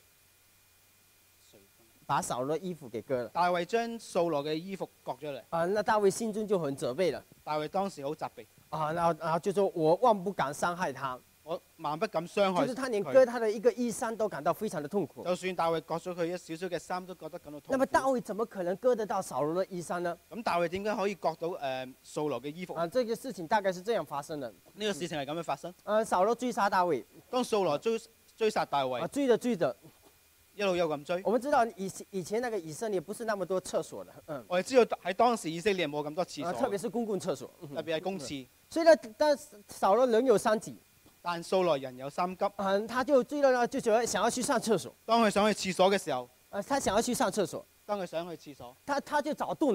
把掃羅的衣服給割了。 大衛將掃羅嘅衣服割咗嚟。 那大衛心中就很責備了。 大衛當時好責備。 然後就說我萬不敢傷害他。 我萬不敢傷害佢。 就是他連割他的一個衣衫都感到非常的痛苦。 就算大衛割咗佢一少少嘅衫，都覺得感到痛苦。 那麼大衛怎麼可能割得到掃羅的衣衫呢？ 咁大衛點解可以割到掃羅嘅衣服？ 這個事情大概是這樣發生的。 呢個事情係咁樣發生。 掃羅追殺大衛。 當掃羅追殺大衛。 追着追着， 一路又咁追。 我們知道以前那個以色列不是那麼多廁所的。 我哋知道喺當時以色列冇咁多廁所。 特別是公共廁所。 特別係公廁。 所以呢，但掃羅人有3急。 但掃羅人有3急。 他就追到呢，就想要去上廁所。 當佢想去廁所嘅時候， 他想要去上廁所。 當佢想去廁所， 他就找洞了。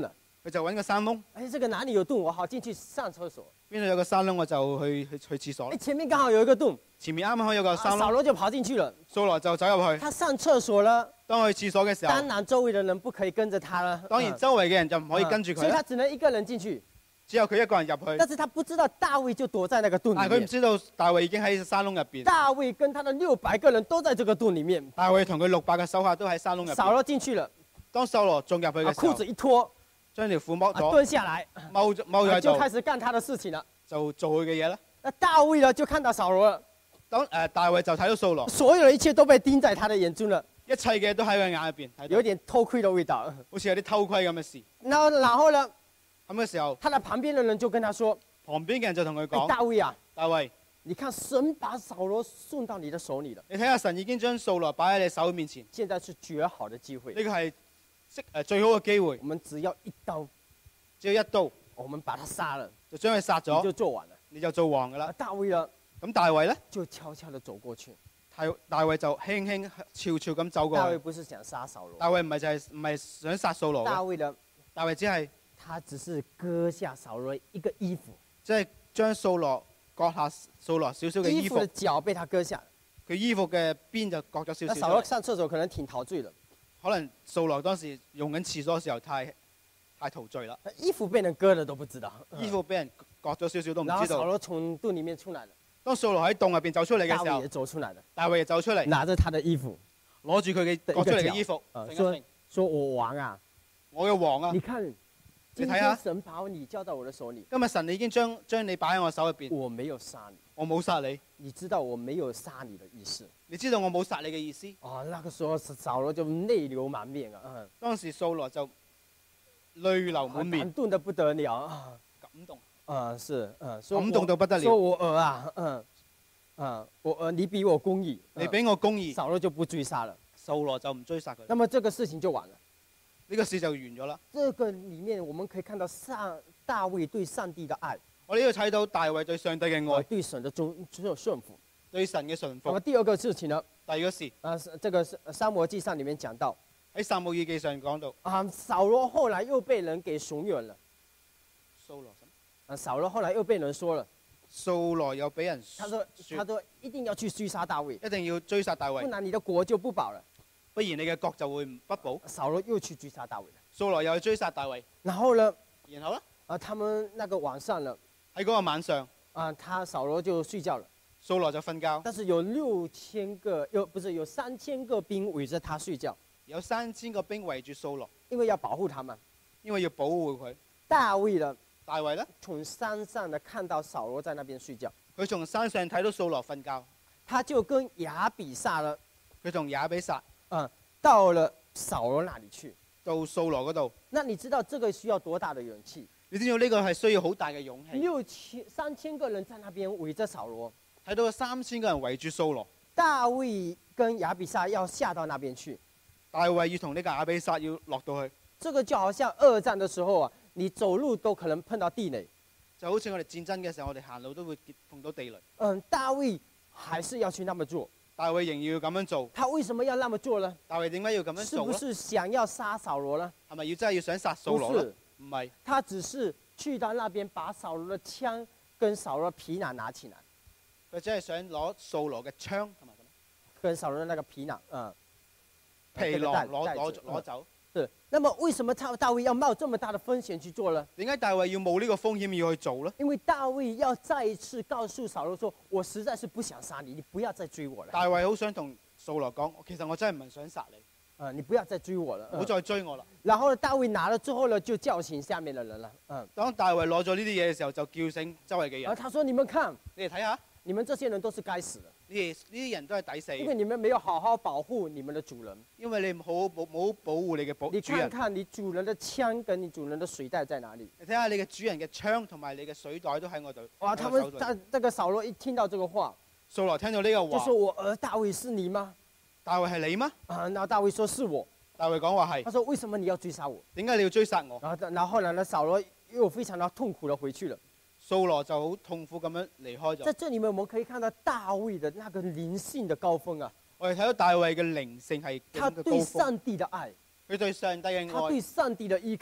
佢就揾個山窿， 哎，這個哪裡有洞？我好進去上廁所。 邊度有個山窿我就去廁所哎，。前面剛好有一個洞， 前面啱啱有個山窿， 掃羅就跑進去了。 掃羅就走入去。 他上廁所了， 當去廁所嘅時候， 當然周圍的人不可以跟着他了。 當然周圍嘅人就唔可以跟住佢啦， 所以他只能一個人進去。 只有佢一個人入去。 但是他不知道大衛就躲在那個洞裡面。 但係佢唔知道大衛已經喺山窿入邊。 大衛跟他的600個人都在這個洞裡面。 大衛同佢600個手下都喺山窿入邊。 掃羅進去了， 當掃羅進入去嘅時候， 褲子一脫， 將條褲剝咗， 蹲下來， 踎喺就度， 開始幹他的事情了。 就做佢嘅嘢啦。 那大衛呢就看到掃羅了， 當大衛就睇到掃羅， 所有的一切都被盯在他的眼中了， 一切嘅都喺佢眼入邊睇到， 有點偷窺的味道。 好似有啲偷窺咁嘅事。 然後呢， 咁嘅時候， 他的旁邊的人就跟他說： 旁邊嘅人就同佢哎， 講： 大衛啊， 大衛， 你看神把掃羅送到你的手裡了， 你睇下神已經將掃羅擺喺你手面前， 現在是絕好的機會， 呢個係最好嘅機會， 我們只要一刀， 只要一刀我們把他殺了， 就將佢殺你就咗， 做完了。 你就做王噶啦。 大衛呢咁大衛咧， 就悄悄地走過去。 大衛就輕輕悄悄咁走過去。 大衛不是想殺掃羅， 大衛唔係想殺掃羅嘅， 大衛呢， 大衛他只是割下掃羅一個衣服， 即係將掃羅割下掃羅少少嘅衣服衣服的，角被他割下。 佢衣服嘅邊就割咗少少出那掃羅嚟。 上廁所可能挺陶醉的， 可能掃羅當時用緊廁所嘅時候太陶醉啦， 衣服被人割了都不知道。 衣服俾人割咗少少都唔然後掃知道。 羅從洞裡面出來了， 當掃羅喺洞入邊走出嚟嘅時候大衛也，走出來了， 大衛就走出嚟， 拿着他的衣服， 攞住佢嘅割出嚟嘅衣服， 說我王啊， 我嘅王啊你！看，今天你睇下， 神把你交到我的手裡， 今日神已經將你擺喺我手入邊， 我沒有殺你， 我冇殺你， 你知道我沒有殺你的意思。 你知道我冇殺你嘅意思。 哦，那個時候掃羅就淚流滿面啊， 當時掃羅就淚流滿面感，動得不得了啊。 感動， 是， 感動到不得了。 說我兒啊，我兒你比我公義， 你俾我公義， 掃羅就不追殺了。 掃羅就唔追殺佢。 那麼這個事情就完了。 呢個事就完咗啦。 這個裡面我們可以看到大衛對上帝的愛， 我哋呢度睇到大衛對上帝嘅愛， 對神的順服。 對神嘅順服那麼。第二個事情呢？ 第二個事這個撒母耳記上裡面講到， 喺撒母耳記上講到， 掃羅後來又被人給慫恿了。 掃羅掃羅後來又被人說了， 掃羅又俾人他說一定要去追殺大衛， 一定要追殺大不衛， 然你的國就不保了。 不然你嘅國就會不保。 掃羅又去追殺大衛了。 掃羅又去追殺大衛， 然後呢？ 然後呢？ 他們那個晚上呢？ 喺嗰個晚上， 掃羅就睡覺了。 掃羅就瞓覺， 但是有3000個兵圍着他睡覺， 有3000個兵圍住掃羅， 因為要保護他們， 因為要保護佢。 大衛呢？ 大衛呢？ 從山上呢看到掃羅在那邊睡覺， 佢從山上睇到掃羅瞓覺， 他就跟亞比煞呢， 佢同亞比煞到了掃羅那裡去， 到掃羅嗰度。 那你知道這個需要多大的勇氣？ 你知道呢個係需要好大嘅勇氣。 3000個人在那邊圍着掃羅， 睇到3000個人圍住掃羅， 大衛跟亞比煞要下到那邊去， 大衛要同呢個亞比煞要落到去， 這個就好像2戰的時候啊，你走路都可能碰到地雷， 就好似我哋戰爭嘅時候，我哋行路都會碰到地雷。 大衛還是要去那麼做。 大衛仍然要咁樣做。 他為什麼要那麼做呢？ 大衛點解要咁樣做呢？ 是不是想要殺掃羅呢？ 係咪真係要想殺掃羅呢？唔係， 他只是去到那邊把掃羅的槍跟掃羅皮囊拿起來。 佢只係想攞掃羅嘅槍同埋跟掃羅的那個皮囊， 皮囊攞走。 對，那麼為什麼大衛要冒這麼大的風險去做呢？ 點解大衛要冒呢個風險要去做呢？ 因為大衛要再一次告訴掃羅說：我實在是不想殺你，你不要再追我了。 大衛好想同掃羅講，其實我真係唔係想殺你， 你不要再追我了， 唔好再追我啦。 然後大衛拿了之後呢，就叫醒下面的人了。 當大衛攞咗呢啲嘢嘅時候，就叫醒周圍嘅人。 他說：你們看， 你哋睇下， 你們這些人都是該死的。 呢啲人都係抵死， 因為你們沒有好好保護你們的主人， 因為你冇保護你嘅主人。 你看看你主人的槍跟你主人的水袋在哪裡？ 你睇下你嘅主人嘅槍同埋你嘅水袋都喺我度。 哇！他們這個掃羅一聽到這個話， 掃羅聽到呢個話， 就說：我兒大衛是你嗎？ 大衛係你嗎？ 那大衛說是我。 大衛講話係。 他說：為什麼你要追殺我？ 點解你要追殺我？ 然後後來呢，掃羅又非常的痛苦的回去了。 掃羅就好痛苦咁樣離開咗。 在這裡面，我們可以看到大衛的那個靈性的高峰啊！ 我哋睇到大衛嘅靈性係他對上帝的愛， 佢對上帝嘅愛， 他對上帝的依靠，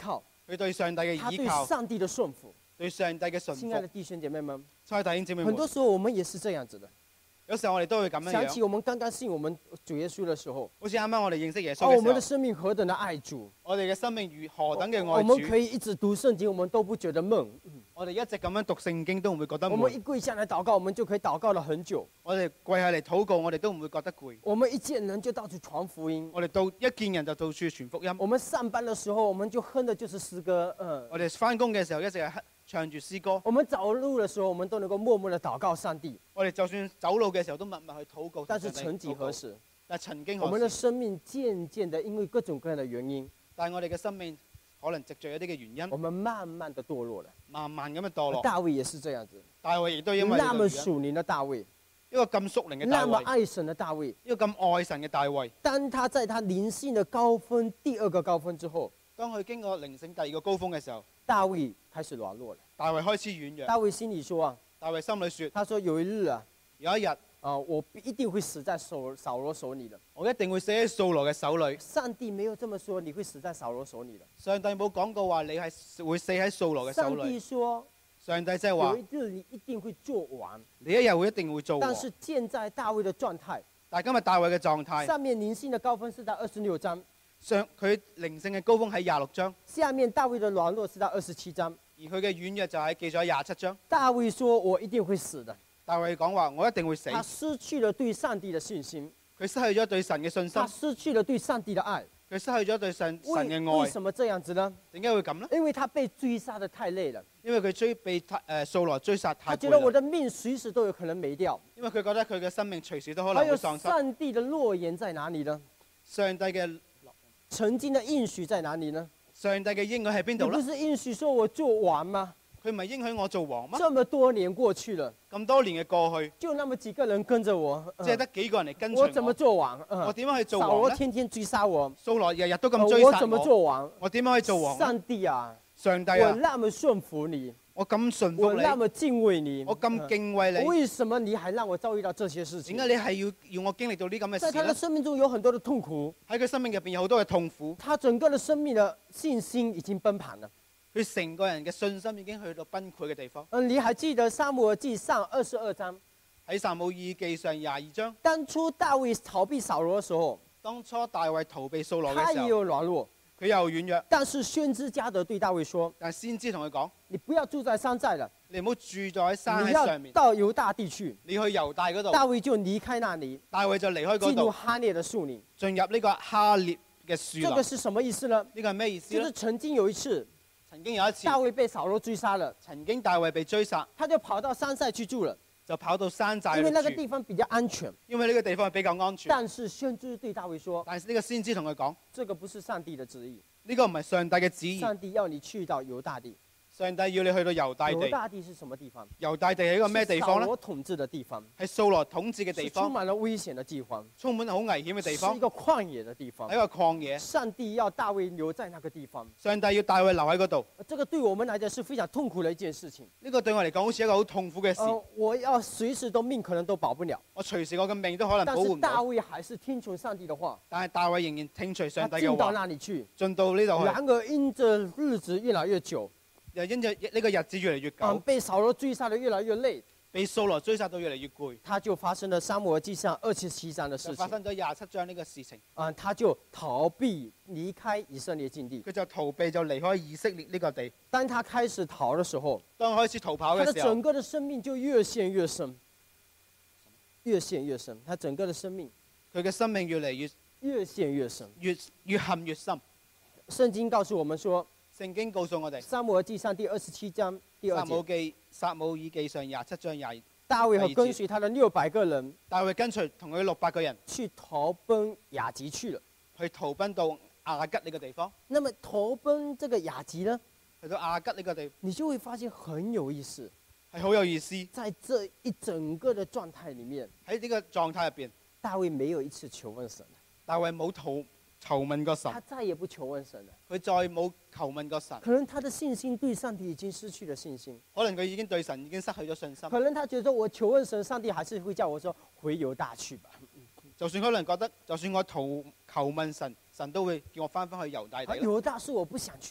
佢對上帝嘅他倚靠， 对上帝的顺服。 對上帝嘅順服。 亲爱的弟兄姐妹们， 親愛的弟兄姊妹們， 很多时候我们也是这样子的。 有時候我哋都會咁樣想起樣， 我们剛剛信我们主耶穌的時候， 好似啱啱我哋認識耶穌哦，我們的嘅時候， 生命何等的愛主， 我哋嘅生命如何等嘅我愛主， 們可以一直讀聖經，我們都不覺得悶。 我哋一直咁樣讀聖經都唔會覺得我們一悶， 跪下來禱告，我們就可以禱告了很久。 我哋跪下嚟禱告，我哋都唔會覺得攰， 我們一見人就到處傳福音。 我哋到一見人就到處傳福音， 我們上班的時候，我們就哼的就是詩歌。 我哋翻工嘅時候一直係唱住詩歌， 我們走路的時候，我們都能夠默默的禱告上帝。 我哋就算走路嘅時候都默默去禱告。 但是曾幾何時， 但曾經我們的何時， 生命漸漸的因為各種各樣的原因， 但係我哋嘅生命可能藉著一啲嘅原因， 我們慢慢的墮落了。 慢慢咁樣墮落。 大衛也是這樣子， 大衛亦都因為呢那個原因麼屬靈的大衛， 一個咁屬靈嘅大那麼衛， 愛神的大衛， 一個咁愛神嘅大衛， 當他在他靈性的高峰第二個高峰之後， 當佢經過靈性第二個高峰嘅時候， 大衛開始軟弱了。 大衛開始軟弱。 大衛心裡說啊， 大衛心裏說： 他說有一日啊， 有一日我一定會死在掃羅手裡的。 我一定會死喺掃羅嘅手裏。 上帝沒有這麼說，你會死在掃羅手裡的。 上帝冇講過話你係會死喺掃羅嘅手上帝裏。 說， 上帝即係話有一日你一定會做王。 你一日會一定會做王。 但是現在大衛的狀態， 但係今日大衛嘅狀態， 上面靈性的高峰是在26章， 佢靈性嘅高峰喺26章， 下面大衛的軟弱是在27章。 而佢嘅軟弱就係記咗喺27章。 大衛說：我一定會死的。 大衛講話：我一定會死。 他失去了對上帝的信心， 佢失去咗對神嘅信心他，失去了對上帝的愛。 佢失去咗對神嘅為愛。 什麼這樣子呢？ 點解會咁呢？ 因為他被追殺得太累了， 因為佢被掃羅追殺太他覺得攰啦。 我的命隨時都有可能沒掉。 因為佢覺得佢嘅生命隨時都可能還有會喪失。 上帝的諾言在哪裡呢？ 上帝嘅曾經的應許在哪裡呢？ 上帝嘅應許喺邊你度呢？ 不是應許說我做王嗎？ 佢唔係應許我做王嗎？ 這麼多年過去了， 咁多年嘅過去， 就那麼幾個人跟着我， 即係得幾個人嚟跟我怎麼隨我。 做王？ 我點樣去做掃羅王呢？ 天天追殺我， 掃羅日日都咁追殺我怎麼做王？ 我點樣去做王呢？ 上帝啊， 上帝我啊， 那麼順服你， 我咁順服你， 我那麼敬畏你， 我咁敬畏你， 為什麼你還讓我遭遇到這些事情點？解你係要我經歷到呢咁嘅在他的事呢？ 生命中有很多的痛苦， 喺佢生命入邊有好多嘅痛苦， 他整個的生命的信心已經崩盤了。 佢成個人嘅信心已經去到崩潰嘅地方。 你還記得撒母耳記上22章， 喺撒母耳記上22章， 當初大衛逃避掃羅的時候， 當初大衛逃避掃羅他也嘅時候， 有軟弱， 佢又軟弱， 但是先知加德對大衛說但係先知同佢講： 你不要住在山寨了， 你唔好住在喺山你要喺上面， 到猶大地去。 你去猶大嗰度。 大衛就離開那裡， 大衛就離開嗰進入度， 哈列的樹林。 進入呢個哈列嘅樹林。 這個是什麼意思呢？ 呢個係咩意思呢？ 就是曾經有一次， 曾經有一次， 大衛被掃羅追殺了， 曾經大衛被追殺， 他就跑到山寨去住了， 就跑到山寨因為那個度住， 地方比較安全。 因為呢個地方係比較安全。 但是先知對大衛說， 但係呢個先知同佢講： 這個不是上帝的旨意， 呢個唔係上帝嘅旨意， 上帝要你去到猶大地。 上帝要你去到猶大猶地。 大地是什麼地方？ 猶大地係一個咩地方是掃呢？ 羅統治的地方， 係掃羅統治嘅地是充方， 滿了危險的地方， 充滿好危險嘅地是方一，個曠野的地方係一。個曠野。 上帝要大衛留在那個地方， 上帝要大衛留喺嗰度， 這個對我們來講是非常痛苦的一件事情。 呢個對我嚟講好似一個好痛苦嘅事。 我要隨時都命可能都保不了， 我隨時我嘅命都可能但保護唔到， 是大衛還是聽從上帝的話， 但係大衛仍然聽隨上帝嘅他進到話， 那裡去。 進到呢度去。 然而因着日子越來越久， 又因着呢個日子越嚟越久， 被掃羅追殺得越來越累， 被掃羅追殺到越嚟越攰， 他就發生了撒母耳記上27章的事情。 就發生咗27章呢個事情。 他就逃避離開以色列境地。 佢就逃避就離開以色列呢個地。 當他開始逃的時候， 當開始逃跑他的嘅時候整，個的生命就越陷越深，越陷越深。他整個的生命佢嘅生命越嚟越陷越深。 越陷越深。 聖經告訴我們說， 聖經告訴我哋， 撒母耳記上第27章第2節， 撒母耳記上27章22， 大衛和跟隨他的600個人大衛跟隨同佢600個人去逃奔亞吉去了。 去逃奔到亞吉呢個地方。 那麼逃奔這個亞吉呢， 去到亞吉呢個地你就會發現很有意思。 係好有意思。 在這一整個的狀態裡面， 喺呢個狀態入邊， 大衛沒有一次求問神， 大衛冇求問過神他，再也不求問神了。 佢再冇求問過神。 可能他的信心對上帝已經失去了信心， 可能佢已經對神已經失去咗信心。 可能他覺得我求問神，上帝還是會叫我說回猶大去吧。 就算可能覺得，就算我求問神，神都會叫我翻返去猶大地啦。 猶大是我不想去的，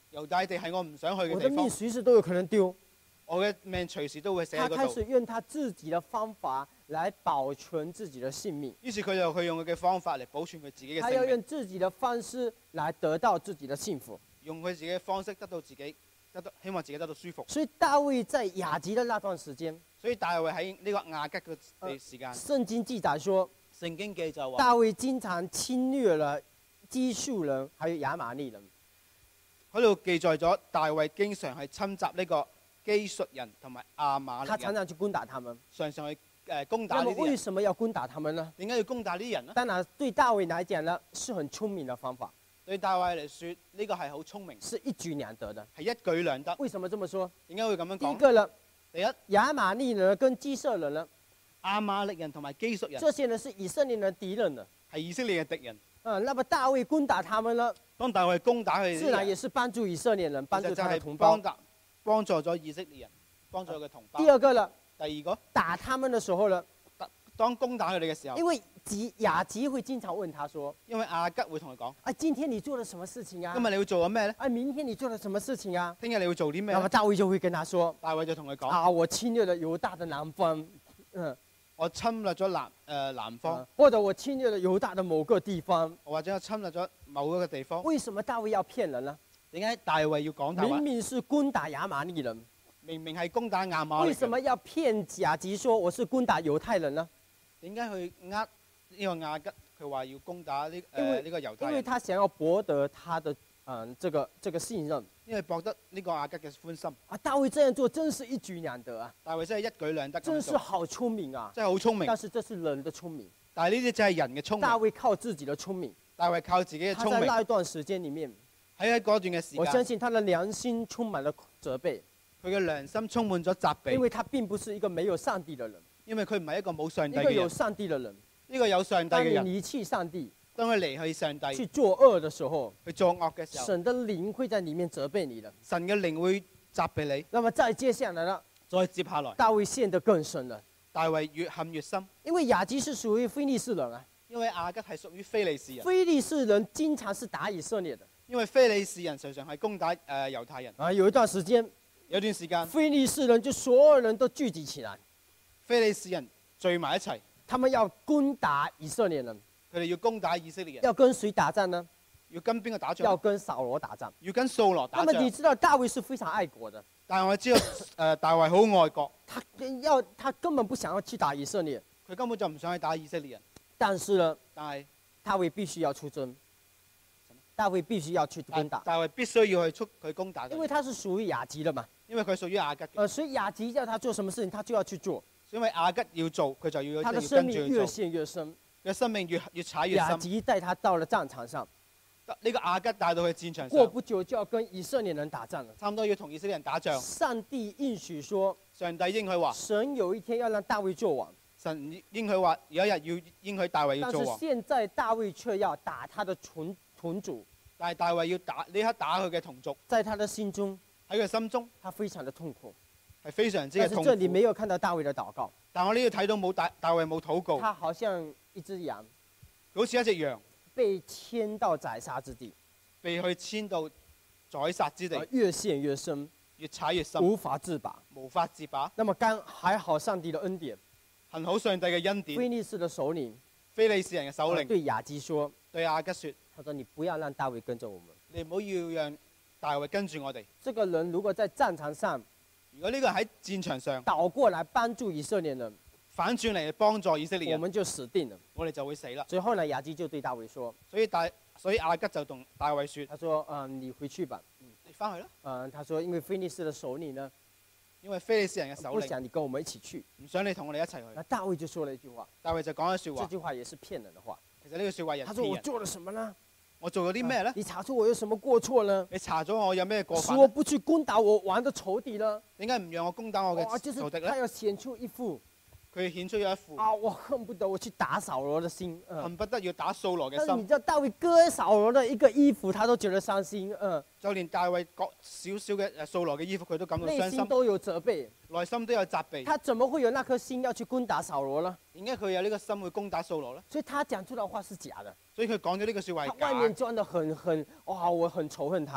猶大地係我唔想去嘅我的地方， 命隨時都有可能丟。 我嘅命隨時都會死喺嗰度。 他開始用他自己的方法來保存自己的性命。 於是佢用佢嘅方法嚟保存佢自己嘅性命， 他要用自己的方式來得到自己的幸福。 用佢自己嘅方式希望自己得到舒服。 所以大衛在亞吉的那段時間， 所以大衛喺呢個亞吉嘅時間， 聖經記載說， 聖經記就話大衛經常侵略了基述人，還有亞瑪利人。 喺度記載咗大衛經常係侵襲呢個基述人同埋亞瑪他力人， 常常去攻打他們。 常常去攻打那麼為呢啲人。 什麼要攻打他們呢？ 點解要攻打呢啲人呢？ 當然，對大衛來講呢，是很聰明的方法， 對大衛嚟說，呢個係好聰明， 是一舉兩得的。 係一舉兩得。 為什麼這麼說？ 點解會咁樣講？ 第一個呢， 第一， 亞瑪利人跟基色人呢， 亞瑪力人同埋基述人這些人是以色列人的敵人的。 係以色列嘅敵人。 那麼大衛攻打他們呢， 當大衛攻打佢哋自然也是幫助以色列人，幫助他的同胞。 幫助咗以色列人，幫助佢嘅同胞。 第二個呢， 第二個打他們的時候呢， 當攻打佢哋嘅時候， 因為亞吉會經常問他說： 因為亞吉會同佢講： 啊，今天你做了什麼事情啊？ 今日你會做緊咩咧？ 啊，明天你做了什麼事情啊？ 聽日你會做啲咩那麼大衛就會跟他說： 大衛就同佢講： 啊，我侵略了猶大的南方， 我侵略咗南方， 或者我侵略了猶大的某個地方。 或者我侵略咗某一個地方。 為什麼大衛要騙人呢？ 點解大衛要講大話？ 明明是攻打亞瑪利人， 明明係攻打亞瑪力人， 為什麼要騙亞吉說我是攻打猶太人呢？ 點解去呢個亞吉佢話要攻打呢個猶太因為人？ 他想要博得他的這個信任。 因為博得呢個亞吉嘅歡心。 啊，大衛這樣做真是一舉兩得啊！ 大衛真係一舉兩得咁真做， 是好聰明啊！ 真係好聰明。 但是這是人的聰明， 但係呢啲就係人嘅聰大明。 衛靠自己的聰明， 大衛靠自己嘅他在聰明。 那一段時間裡面， 喺嗰段嘅時我相間， 信他的良心充滿了責備， 佢嘅良心充滿咗責備， 因為他並不是一個沒有上帝的人， 因為佢唔係一個冇上一個有帝嘅人。 上帝的人， 呢個有上帝當嘅人， 你離棄上帝當佢離棄上帝去作惡的時候， 去作惡嘅時候， 神的靈會在裡面責備你的。 神嘅靈會責備你。 那麼再接下來呢， 再接下來， 大衛陷得更深了， 大衛越陷越深， 因為亞吉是屬於非利士人啊， 因為亞吉係屬於非利士人， 非利士人經常是打以色列的因為非利士人常常係攻打猶太人。 啊。有一段時間， 有段時間， 非利士人就所有人都聚集起來， 非利士人聚埋一齊， 他們要攻打以色列人。 佢哋要攻打以色列人。 要跟誰打仗呢？ 要跟邊個打仗？ 要跟掃羅打仗。 要跟掃羅打仗。 那麼你知道大衛是非常愛國的， 但係我知道大衛好愛國， 他根本不想要去打以色列， 佢根本就唔想去打以色列人。 但是呢， 但係大衛必須要出征，大衛必須要去攻打， 大衛必須要去出佢攻打佢， 因為他是屬於亞吉的嘛。 因為佢屬於亞吉嘅。 所以亞吉叫他做什麼事情，他就要去做。 因為亞吉要做，佢就要他的跟生命越住去做。 陷越深， 佢生命越踩越深。 亞吉帶他到了戰場上， 呢個亞吉帶到去戰場過上， 不久就要跟以色列人打仗了。 差唔多要同以色列人打仗。 上帝應許說， 上帝應許話， 神有一天要讓大衛做王， 神應許話有一日要應許大衛要但是做王， 現在大衛卻要打他的同族， 但係大衛要呢刻打佢嘅同族， 在他的心中， 喺佢心中他非常的痛苦。 係非常之但是嘅痛苦。 這裡沒有看到大衛的禱告， 但我呢度睇到冇大衛冇禱告， 他好像一隻羊好似一隻羊被牽到宰殺之地， 被去遷到宰殺之地， 越陷越深， 越踩越深， 無法自拔。 無法自拔。 那麼還好上帝的恩典， 幸好上帝嘅恩典， 非利士的首領非利士人嘅首領對亞吉說， 對亞吉説： 他說你不要讓大衛跟着我們。 你唔好要讓大衛跟住我哋。 這個人如果在戰場上如果呢個人喺戰場上倒過來幫助以色列人， 反轉嚟幫助以色列人， 我們就死定了。 我哋就會死啦。 所以後來亞吉就對大衛說， 所以亞吉就同大衛説： 他說，你回去吧。 你翻去啦。 他說因為非利士的首領呢， 因為非利士人嘅首不領想你跟我們一起去。 唔想你同我哋一齊去。 那大衛就說了一句話， 大衛就講咗説話， 這句話也是騙人的話。 其實呢句説話人他說騙人。 我做了什麼呢？ 我做咗啲咩咧？ 你查出我有什麼過錯呢？ 你查咗我有咩過分呢？ 使我不去攻打我王的仇敵呢？ 點解唔讓我攻打我哇，就是嘅仇敵咧？ 他要顯出一副佢顯出咗一副啊，我恨不得我去打掃羅的心。 恨不得要打掃羅嘅心， 但是你知道大衛割掃羅的一個衣服，他都覺得傷心。 就連大衛割少少嘅掃羅嘅衣服，佢都感到傷心， 內心都有責備。 內心都有責備。 他怎麼會有那顆心要去攻打掃羅呢？ 點解佢有呢個心去攻打掃羅咧？ 所以他講出來的話是假的。 所以佢講咗呢句説話係假他外面裝得很哇，我很仇恨他。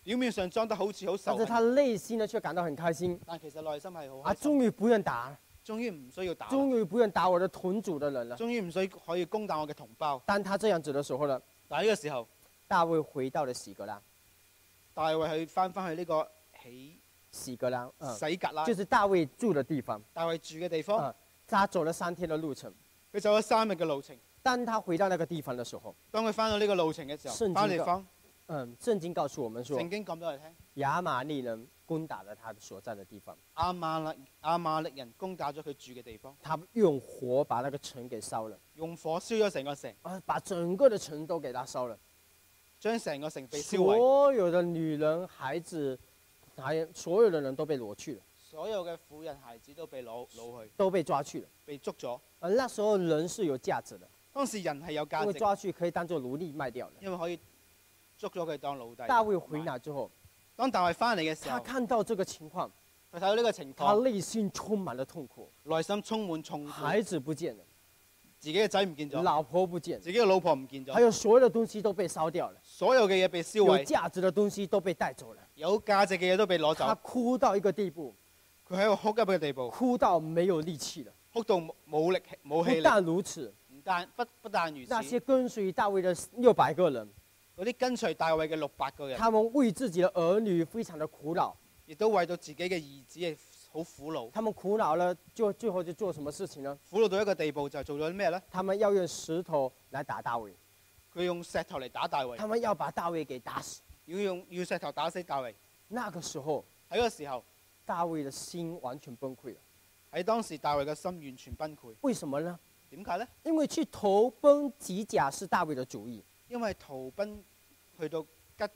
表面上裝得好似好受但是他內心呢卻感到很開心。 但其實內心係好啊， 開心。 終於不用打， 終於唔需要打， 終於不用打我的同族的人了。 終於唔需可以攻打我嘅同胞。 當他這樣子的時候呢， 但係呢個時候， 大衛回到了洗革拉。 大衛去翻去呢個洗革拉， 洗革拉， 就是大衛住的地方。 大衛住嘅地方。 他走了3天的路程。 佢走咗3日嘅路程。 當他回到那個地方的時候， 當佢翻到呢個路程嘅時候，翻嚟方， 聖經告訴我們說， 聖經講俾我哋聽， 亞瑪利人攻打了他所在的地方。 亞瑪力人攻打咗佢住嘅地方。 他用火把那個城給燒了， 用火燒咗成個城， 把整個的城都給他燒了， 將成個城被燒毀。 所有的女人、孩子，還所有的人都被攞去了。 所有嘅婦人孩子都被攞去， 都被抓去了， 被捉咗。 那時候人是有價值的， 當時人係有價值， 因為抓去可以當做奴隸賣掉的， 因為可以捉咗佢當奴隸。 大衛回來之後， 當大衛翻嚟嘅時候， 他看到這個情況， 佢睇到呢個情況， 他內心充滿了痛苦， 內心充滿痛苦。 孩子不見了， 自己嘅仔唔見咗， 老婆不見了， 自己嘅老婆唔見咗， 還有所有的東西都被燒掉了， 所有嘅嘢被燒毀， 有價值的東西都被帶走了， 有價值嘅嘢都被攞走。 他哭到一個地步。 佢喺度哭急嘅地步， 哭到沒有力氣了， 哭到冇力冇氣力。 不但如此， 不但如此， 那些跟隨大衛的600個人， 嗰啲跟隨大衛嘅600個人， 他們為自己的兒女非常的苦惱， 亦都為到自己嘅兒子係好苦惱。 他們苦惱了，就最後就做什麼事情呢？ 苦惱到一個地步就做咗咩呢？ 他們要用石頭來打大衛， 佢用石頭嚟打大衛， 他們要把大衛給打死， 要石頭打死大衛。 那個時候， 喺個時候， 大衛的心完全崩潰了。 喺當時，大衛嘅心完全崩潰。 為什麼呢？ 點解呢？ 因為去投奔吉甲是大衛的主意。 因為投奔去到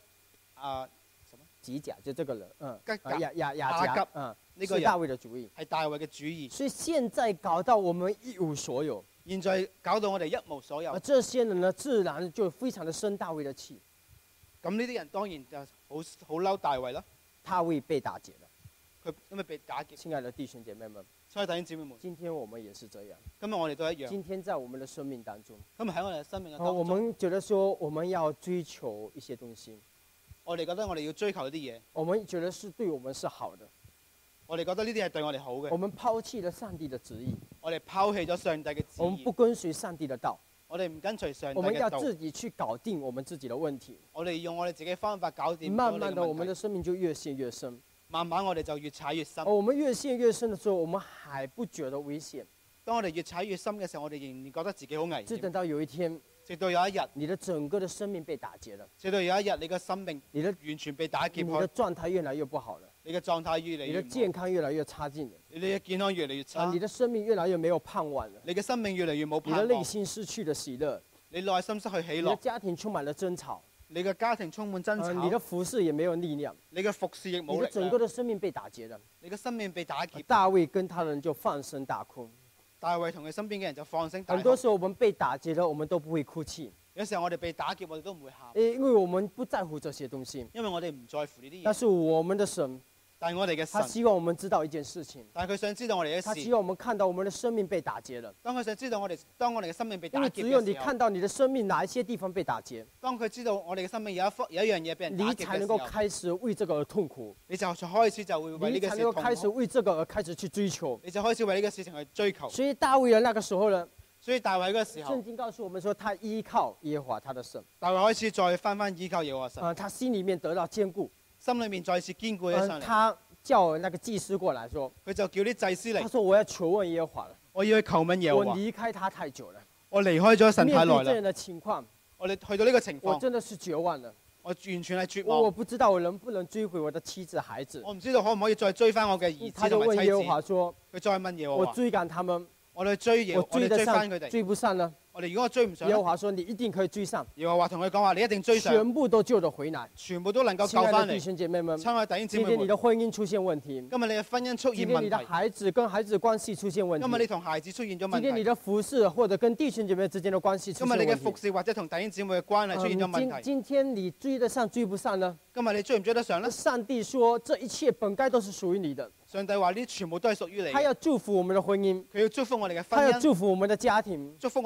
吉甲就這個人， 亞甲， 呢個是大衛的主意， 係大衛嘅主意。 所以現在搞到我們一無所有。 現在搞到我哋一無所有。 這些人呢，自然就非常的生大衛的氣。 咁呢啲人當然就好嬲大衛啦。 大衛被打劫了。 佢因為被打劫。 親愛的弟兄姐妹們， 親愛的弟兄姊妹們， 今天我們也是這樣。 今日我哋都一樣。 今天在我們的生命當中， 今日喺我哋嘅生命嘅當中， 我們覺得說我們要追求一些東西。 我哋覺得我哋要追求一啲嘢。 我們覺得是對我們是好的。 我哋覺得呢啲係對我哋好嘅。 我們拋棄了上帝的旨意。 我哋拋棄咗上帝嘅旨意。 我們不跟隨上帝的道。 我哋唔跟隨上帝嘅道。 我們要自己去搞定我們自己的問題。 我哋用我哋自己方法搞掂。 慢慢的，我們的生命就越陷越深。 慢慢我哋就越踩越深。 我們越陷越深的時候，我們還不覺得危險。 當我哋越踩越深嘅時候，我哋仍然覺得自己好危險。 直等到有一天， 直到有一日， 你的整個的生命被打劫了。 直到有一日，你嘅生命完全被打劫開。 你的狀態越來越不好了。 你嘅狀態越嚟越， 你的健康越來越差勁了。 你嘅健康越嚟越差。 你的生命越來越沒有盼望了。 你嘅生命越嚟越冇盼望。 你的內心失去了喜樂。 你內心失去喜樂。 你的家庭充滿了爭吵。 你嘅家庭充滿爭吵。 你的服侍也沒有力量。 你嘅服侍亦冇力量。 你的整個的生命被打劫了。 你嘅生命被打劫。 大衛跟他人就放聲大哭。 大衛同佢身邊嘅人就放聲大哭。 很多時候我們被打劫了，我們都不會哭泣。 有時候我哋被打劫，我哋都唔會喊。 因為我們不在乎這些東西。 因為我哋唔在乎呢啲嘢。 但是我們的神。 但係我哋嘅神， 他希望我們知道一件事情。 但係佢想知道我哋嘅事。 他希望我們看到我們的生命被打劫了。 當佢想知道當我哋嘅生命被打劫嘅時候， 因為只有你看到你的生命哪一些地方被打劫， 當佢知道我哋嘅生命有一樣嘢被人打劫嘅時候， 你才能夠開始為這個而痛苦。 你就開始就會為呢個事痛苦。 你才能夠開始為這個而開始去追求。 你就開始為呢個事情去追求。 所以大衛嘅那個時候呢？ 所以大衛嗰個時候， 聖經告訴我們說，他依靠耶和華他的神。 大衛開始再翻依靠耶和華神。 他心裡面得到堅固， 心裡面再次堅固起上嚟。 他叫那個祭司過來說， 佢就叫啲祭司嚟。 他說：我要求問耶和華了， 我要去求問耶和華。 我離開他太久了， 我離開咗神太耐啦。 面對這樣的情況， 我哋去到呢個情況， 我真的是絕望了。 我完全係絕望。 我不知道我能不能追回我的妻子孩子。 我唔知道可唔可以再追翻我嘅兒子他就問耶和華說： 佢再問耶和華， 我追趕他們， 我哋追耶，我哋追翻佢哋， 追不上呢？ 如果我追唔上， 耶和華說：你一定可以追上。 耶和華同佢講話：你一定追上， 全部都救得回來， 全部都能夠救翻嚟。 弟兄姐妹們， 親愛弟兄姊妹們， 今天你的婚姻出現問題， 今日你嘅婚姻出現問題， 今天你的孩子跟孩子關係出現問題， 今日你同孩子出現咗問題， 今天你的服侍或者跟弟兄姐妹之間的關係出現問題， 今日你嘅服侍或者同弟兄姊妹嘅關係出現咗問題。 今天你追得上追不上呢？ 今日你追唔追得上呢？ 上帝說：這一切本該都是屬於你的。 上帝話：呢全部都係屬於你。 他要祝福我們的婚姻， 佢要祝福我哋嘅婚姻， 他要祝福我們的家庭， 祝福我哋嘅家庭，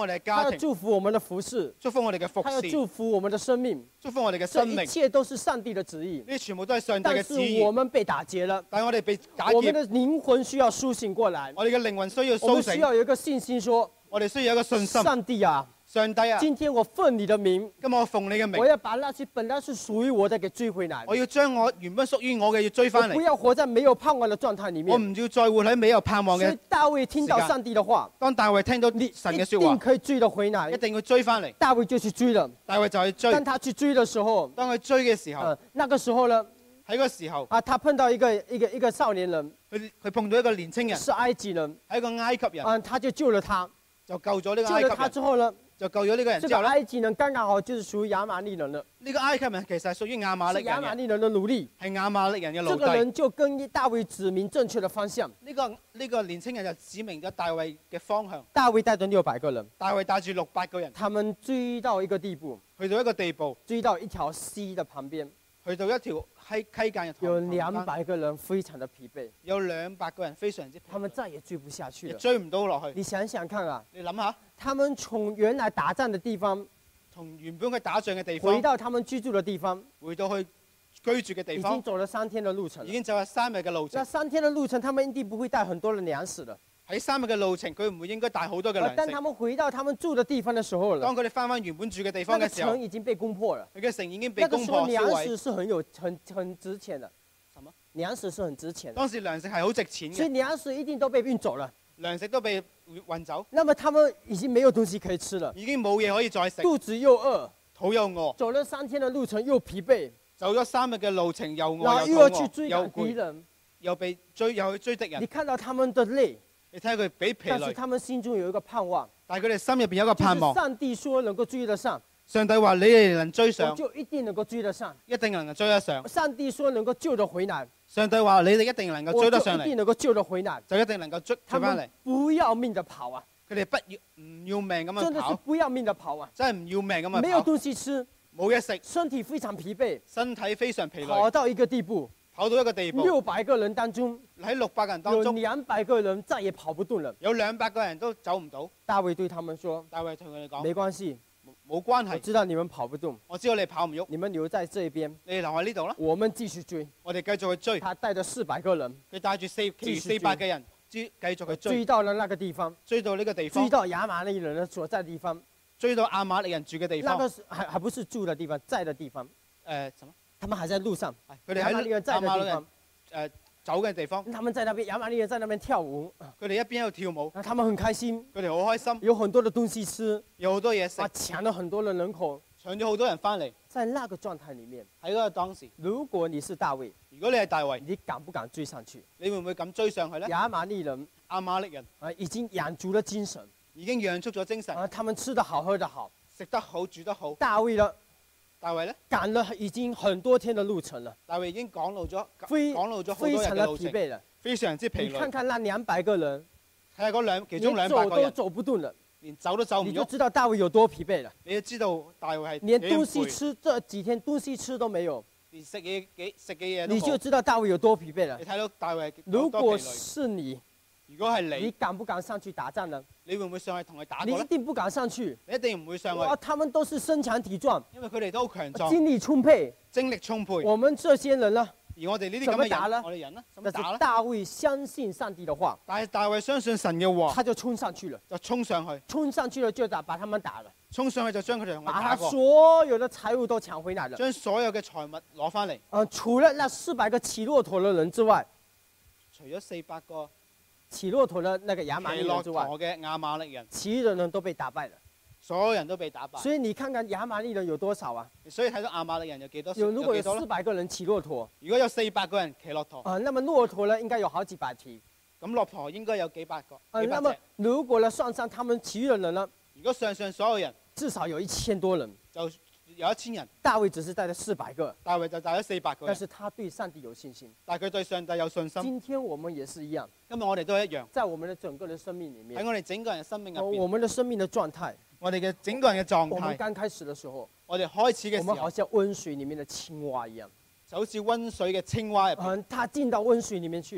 要庭， 祝福我们的服饰， 祝福我哋嘅服他要侍， 祝福我们的生命。 祝福我哋嘅这生命。 一切都是上帝的旨意， 呢啲全部都係上帝但嘅旨意是我，們被打劫了， 但係我哋被打劫， 我們的靈魂需要甦醒過來， 我哋嘅靈魂需要我們甦醒， 需要有一個信心說， 我哋需要有一個信心。 上帝啊， 上帝啊， 今天我奉你的名， 今日我奉你嘅名我，要把那些本來是屬於我的給追回來， 我要將我原本屬於我嘅要追翻嚟， 我不要活在沒有盼望的狀態裡我面。 唔要再活喺沒有盼望嘅。 所以大衛聽到上帝的話， 當大衛聽到你神嘅一定説話， 可以追得回來一。定要追翻嚟。 大衛就去追了， 大衛就去追， 當他去追的時候， 當佢追嘅時候， 那個時候呢， 喺嗰時候， 他碰到一個少年人， 佢碰到一個年青人， 是埃及人， 係一個埃及人， 他就救了他， 就救咗呢個救了他埃及人。 之後呢， 就救咗呢個人這個之後咧， 埃及人剛剛好就是屬於亞瑪力人了， 呢個埃及人其實係屬於亞瑪是力人嘅， 亞瑪力人的奴隸。 係亞瑪力人嘅奴這個隸。 人就跟大衛指明正確的方向。 呢個年青人就指明咗大衛嘅方向。 大衛帶着600個人， 大衛帶住600個人， 他們追到一個地步， 去到一個地步， 追到一條溪的旁邊， 去到一條溪澗嘅有旁邊 200個人非常的疲憊， 有200個人非常之疲他們再也追不下去了。 亦追唔到落去。 你想想看啊， 你諗下， 他們從原來打仗的地方從原本佢打仗嘅地回方， 到他們居住的地方， 回到去居住嘅地方， 已經走了3天的路程了。 已經走咗3日嘅路那程。 3天的路程，他們一定不會帶很多的糧食的。 喺3日嘅路程，佢唔會應該帶好多嘅糧食。 而當他們回到他們住的地方的時候了， 當佢哋翻返原本住嘅地那個方嘅時候， 城已經被攻破了。 佢嘅城已經被那個時候攻破燒毀。 糧食是很值錢的， 什麼？ 糧食是很值錢的， 當時糧食係好值錢所以嘅， 糧食一定都被運走了。 糧食都被運走， 那麼他們已經沒有東西可以吃了， 已經冇嘢可以再食， 肚子又餓， 肚又餓， 走了3天的路程又疲憊， 走咗3日嘅路程又然後餓又要去又肚餓又追趕敵攰， 人。 又被追又去追敵你人。 看到他們的累， 你睇下佢俾疲但是累， 他們心中有一個盼望， 但係佢哋心入邊有一個就是盼望。 上帝說能夠追得上， 上帝話你哋能追我上， 就一定能夠追得上。 一定能夠追得上。 上帝說能夠救得回來， 上帝話你哋一定能夠我就追得上嚟， 一定能夠救得回來。 就一定能夠追他翻嚟們。不要命的跑啊， 佢哋唔要命咁真的是樣跑， 不要命的跑啊， 真係唔要命咁沒有樣跑， 東西吃， 冇嘢食， 身體非常疲憊， 身體非常疲累， 跑到一個地步跑到一個地步， ，600個人當中喺600個人當有中， 200個人再也跑不動了。 有200個人都走唔到。 大衛對他們說大衛同佢哋：“講沒關係， 冇關係， 我知道你們跑不動， 我知道你跑唔喐， 你們留在這邊， 你哋留喺呢度啦， 我們繼續追。 我哋繼續去追。” 他帶着400個人佢帶住其餘繼續追 400嘅人繼續去追追， 到了那個地方， 追到呢個地追方， 到亞瑪力人的所在地方， 追到亞瑪力人住嘅地方。 那個是還不是住的地方，在的地方， 什麼？ 他們還在路上。 佢哋喺亞瑪力人在亞瑪力的地方人，走嘅地方， 他們在那邊，亞瑪力人在那邊跳舞， 佢哋一邊喺度跳舞， 那他們很開心， 佢哋好開心， 有很多的東西吃， 有好多嘢食， 搶了很多的人口。 搶咗好多人翻嚟。 在那個狀態裡面， 喺嗰個當時， 如果你是大衛， 如果你係大衛， 你敢不敢追上去？ 你會唔會咁追上去呢？ 亞瑪力人亞瑪力人已經養足了精神， 已經養足咗精神， 他們吃得好，喝得好。 食得好，煮得好。 大衛呢， 大衛呢？ 趕了已經很多天的路程了， 大衛已經趕路咗好非多日常的嘅路程， 疲憊了。 非常之疲你累。 看看那200個人， 睇下嗰其中連 200個走都人， 走不動了， 連走都走唔你就喐， 知道大衛有多疲憊了。 你就知道大衛係連幾咁東西攰， 吃這幾天東西吃都沒有， 連食嘅嘢都你就冇。 知道大衛有多疲憊了你。睇到大衛如果多疲累。 是你， 如果係你你， 敢不敢上去打仗呢？ 你會唔會上去同佢打你過呢？ 一定不敢上去。 你一定唔會上哇， 去， 他們都是身強體壯， 因為佢哋都好強壯， 精力充沛。 精力充沛。 我們這些人呢？ 而我哋呢啲咁怎麼打呢嘅人，我哋人呢？怎麼但是打呢？ 大衛相信上帝的話， 但係大衛相信神嘅話， 他就衝上去了， 就衝上去， 衝上去了就把他們打了， 衝上去就將佢哋同佢把他打過， 所有的財物都搶回來了。 將所有嘅財物攞翻嚟。 除了那400個騎駱駝的人之外， 除咗400個騎駱駝的那個亞瑪騎駱力人之外， 駝嘅亞瑪力人， 其餘的人都被打敗了。 所有人都被打敗。 所以你看看亞瑪力人有多少啊？ 所以睇到亞瑪力人有幾多？ 如果有幾多呢？ 400個人騎駱駝， 如果有400個人騎駱駝， 那麼駱駝呢應該有好幾百匹。 咁駱駝應該有幾百個、幾百那麼隻。 如果呢算上他們其餘的人呢， 如果上所有人， 至少有1000多人。 就有1000人。 大衛只是帶了400個， 大衛就帶咗400個人， 但是他對上帝有信心。 但係佢對上帝有信心。 今天我們也是一樣， 今日我哋都一樣， 在我們的整個的生命裡面喺，我哋整個人嘅生命入我邊， 們的生命的狀態， 我哋嘅整個人嘅狀我們態， 剛開始的時候， 我哋開始嘅時候， 我們好像溫水裡面的青蛙一樣。 就好似温水嘅青蛙入邊， 他進到溫水裡面去，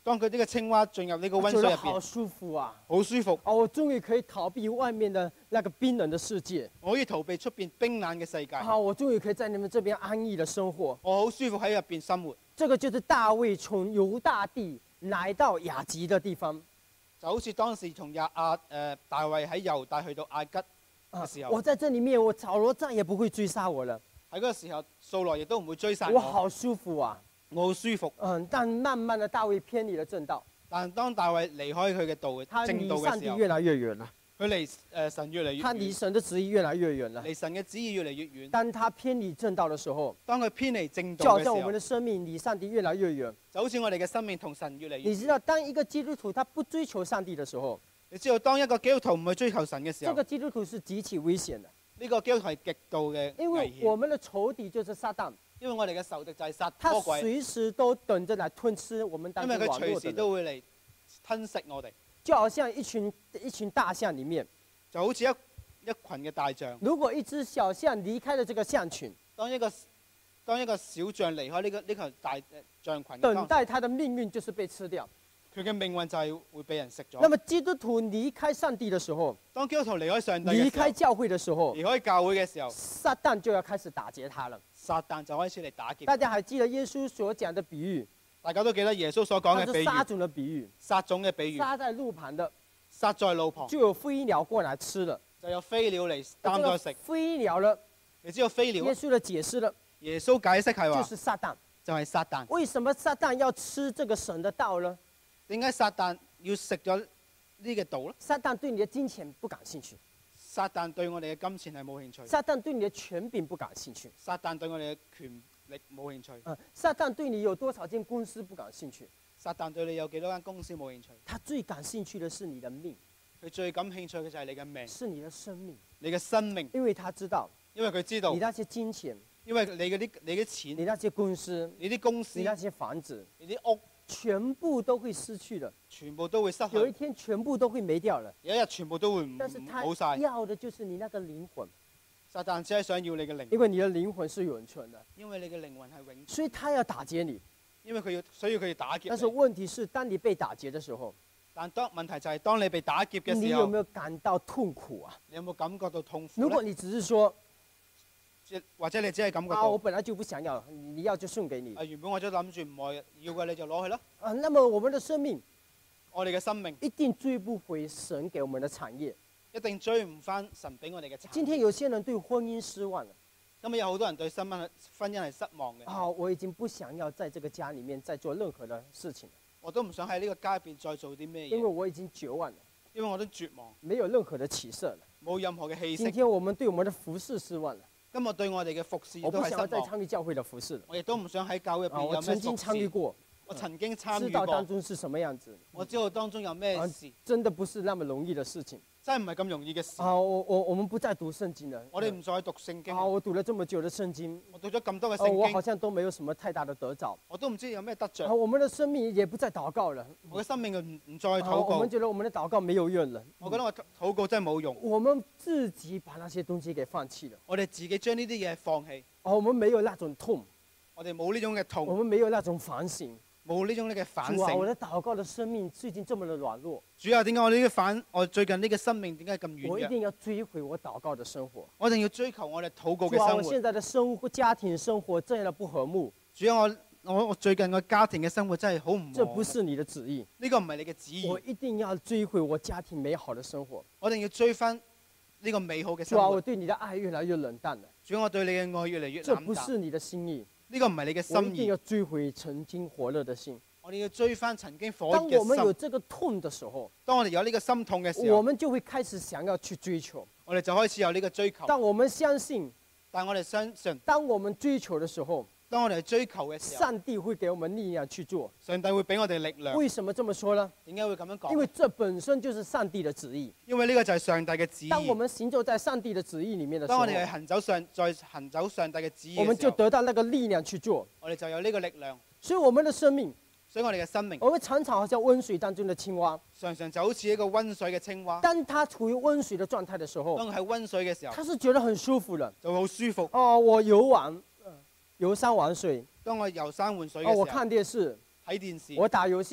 當佢呢個青蛙進入呢個溫觉得水入邊， 好舒服啊！ 好舒服， 我终于可以逃避外面的那个冰冷的世界我可以逃避出邊冰冷嘅世界， 我终于可以在你们这边安逸的生活。 我好舒服喺入邊生活。 这个就是大卫从犹大地来到雅吉的地方。 就好似當時從大衛喺猶大去到亞吉嘅時候， 我在这里面，我扫羅再也不会追殺我了。 喺嗰個時候，掃羅亦都唔會追殺我， 我好舒服啊！ 我好舒服。 但慢慢的大衛偏離了正道， 但當大衛離開佢嘅他正道離上嘅時候， 帝越來越遠了， 佢離神越嚟越他離遠， 神的旨意越來越遠了。 離神嘅旨意越嚟越遠。 當他偏離正道的時候， 當佢偏離正就道嘅時候好像我們的，生命離上帝越來越遠。 就好似我哋嘅生命同神越嚟越遠。 你知道，當一個基督徒他不追求上帝的時候， 你知道，當一個基督徒唔去追求神嘅時候， 這個基督徒是極其危險的， 呢個基督徒係極度嘅因危險， 為我們的仇敵就是撒旦， 因為我哋嘅仇敵就係撒他魔鬼， 隨時都等着來吞吃我們當因為佢中軟弱的隨時都人， 會嚟吞食我哋， 就好像一群大象裡面， 就好似一群嘅大象。 如果一隻小象離開了這個象群， 當一個小象離開呢個大象群嘅等當， 待它的命運就是被吃掉。 佢嘅命運就係會被人食咗。 那麼基督徒離開上帝的時候， 當基督徒離開上帝離嘅時候， 開教會的時候， 離開教會嘅時候， 撒旦就要開始打劫他了。 撒旦就開始嚟打劫。 大家還記得耶穌所講的比喻， 大家都記得耶穌所講它嘅比喻， 是撒種的比喻， 撒種嘅比喻， 撒在路旁的撒在路旁就有飛鳥過來吃了， 就有飛鳥嚟擔咗食。 飛鳥呢， 你知道飛鳥啊？ 耶穌的解釋了， 耶穌解釋係就話是撒旦。 就係撒旦。 為什麼撒旦要吃這個神的道呢？ 點解撒旦要食咗呢個道咧？ 撒旦對你的金錢不感興趣， 撒旦對我哋嘅金錢係冇興趣， 撒旦對你的權柄不感興趣， 撒旦對我哋嘅權力冇興趣， 撒旦對你有多少間公司不感興趣， 撒旦對你有幾多間公司冇興趣。 他最感興趣的是你的命， 佢最感興趣嘅就係你嘅命， 是你的生命， 你嘅生命， 因為他知道因為佢知道你，那些金錢、 因為你嘅錢、 你那些公司、 你啲公司、 你那些房子， 你啲屋， 全部都會失去的， 全部都會失有一去， 天全部都會沒掉了。 有一日全部都會但是他冇晒。 要的就是你那個靈魂， 撒旦只係想要你嘅靈因為你的靈魂是永存的， 因為你嘅靈魂係永存， 所以他要打劫你。 因為所以佢要打劫但是你。 問題是，當你被打劫的時候， 但問題就係當你被打劫嘅你時候， 有沒有感到痛苦啊？ 你有冇感覺到痛苦咧？ 如果你只是說或者你只係感覺我到， 本來就不想要，你要就送給你原本我都諗住唔愛，要嘅你就攞去啦。 那麼我們的生命我哋嘅生命一定追不回神給我們的產業。 一定追唔翻神俾我哋嘅產業。 今天有些人對婚姻失望了， 今日有好多人對婚姻係失望嘅。 我已經不想要在這個家裡面再做任何的事情， 我都唔想喺呢個家入邊再做啲咩因為嘢， 我已經絕望了， 因為我都絕望， 沒有任何的起色了。 冇任何嘅氣息。 今天我們對我們的服侍失望了， 今日對我哋嘅服侍我不想要再都係失望。 參與教會的服侍了。 我亦都唔想喺教會入邊我有咩曾經參與服侍。 過， 我曾經參知道與過當，中是什麼樣子， 我知道當中有咩事， 真的不是那麼容易的事情。 真係唔係咁容易嘅事。 我們不再讀聖經了。 我哋唔再讀聖經。 我讀了這麼久的聖經， 我讀咗咁多嘅我好聖經， 像都沒有什麼太大的得着。 我都唔知有咩得着。 我們的生命也不再禱告了。 我嘅生命唔再禱我告們，覺得我們的禱告沒有用了。 我覺得我禱告真係冇用。 我們自己把那些東西給放棄了。 我哋自己將呢啲嘢放棄， 我們沒有那種痛， 我哋冇呢種嘅我痛， 們沒有那種反省。 冇呢種嘅反主啊，我省。 的禱告的生命最近這麼的軟弱， 主啊，點解我最近呢個生命點解咁軟弱？ 我一定要追回我禱告的生活。 我一定要追求我哋禱告嘅主啊， 生活。 我現在的生活、家庭生活這樣的不和睦， 主啊，我最近個家庭嘅生活真係好唔和。 這不是你的旨意。 呢個唔係你嘅旨意我，一定要追回我家庭美好的生活。 我一定要追翻呢個美好嘅主啊，我生活。 對你的愛越來越冷淡了， 主啊，我對你嘅愛越嚟越這冷淡。 不是你的心意。 呢個唔係你嘅心意我一定要，追回曾經火熱的心。 我哋要追翻曾經火熱當我們有嘅心。 這個痛的時候， 當我哋有呢個心痛嘅時候， 我們就會開始想要去追求。 我哋就開始有呢個追求。 當我們相信， 但我哋相信， 當我們追求的時候， 當我哋追求嘅時候， 上帝會給我們力量去做。 上帝會俾我哋力量。 為什麼這麼說呢？ 點解會咁樣講？ 因為這本身就是上帝的旨意。 因為呢個就係上帝嘅旨意。 當我們行走在上帝的旨意裡面的時候當我，哋係在行走上帝嘅旨意我們就嘅時候， 得到那個力量去做。 我哋就有呢個力量。 所以我們的生命， 所以我哋嘅生命我們常常好像溫水當中的青蛙， 常常就好似一個溫水嘅青蛙。 當它處於溫水的狀態的時候， 當佢喺溫水嘅時候， 它是覺得很舒服的。 就會好舒服。 我遊山玩水， 當我遊山玩水嘅時候， 我看電視， 睇電視， 我打遊戲，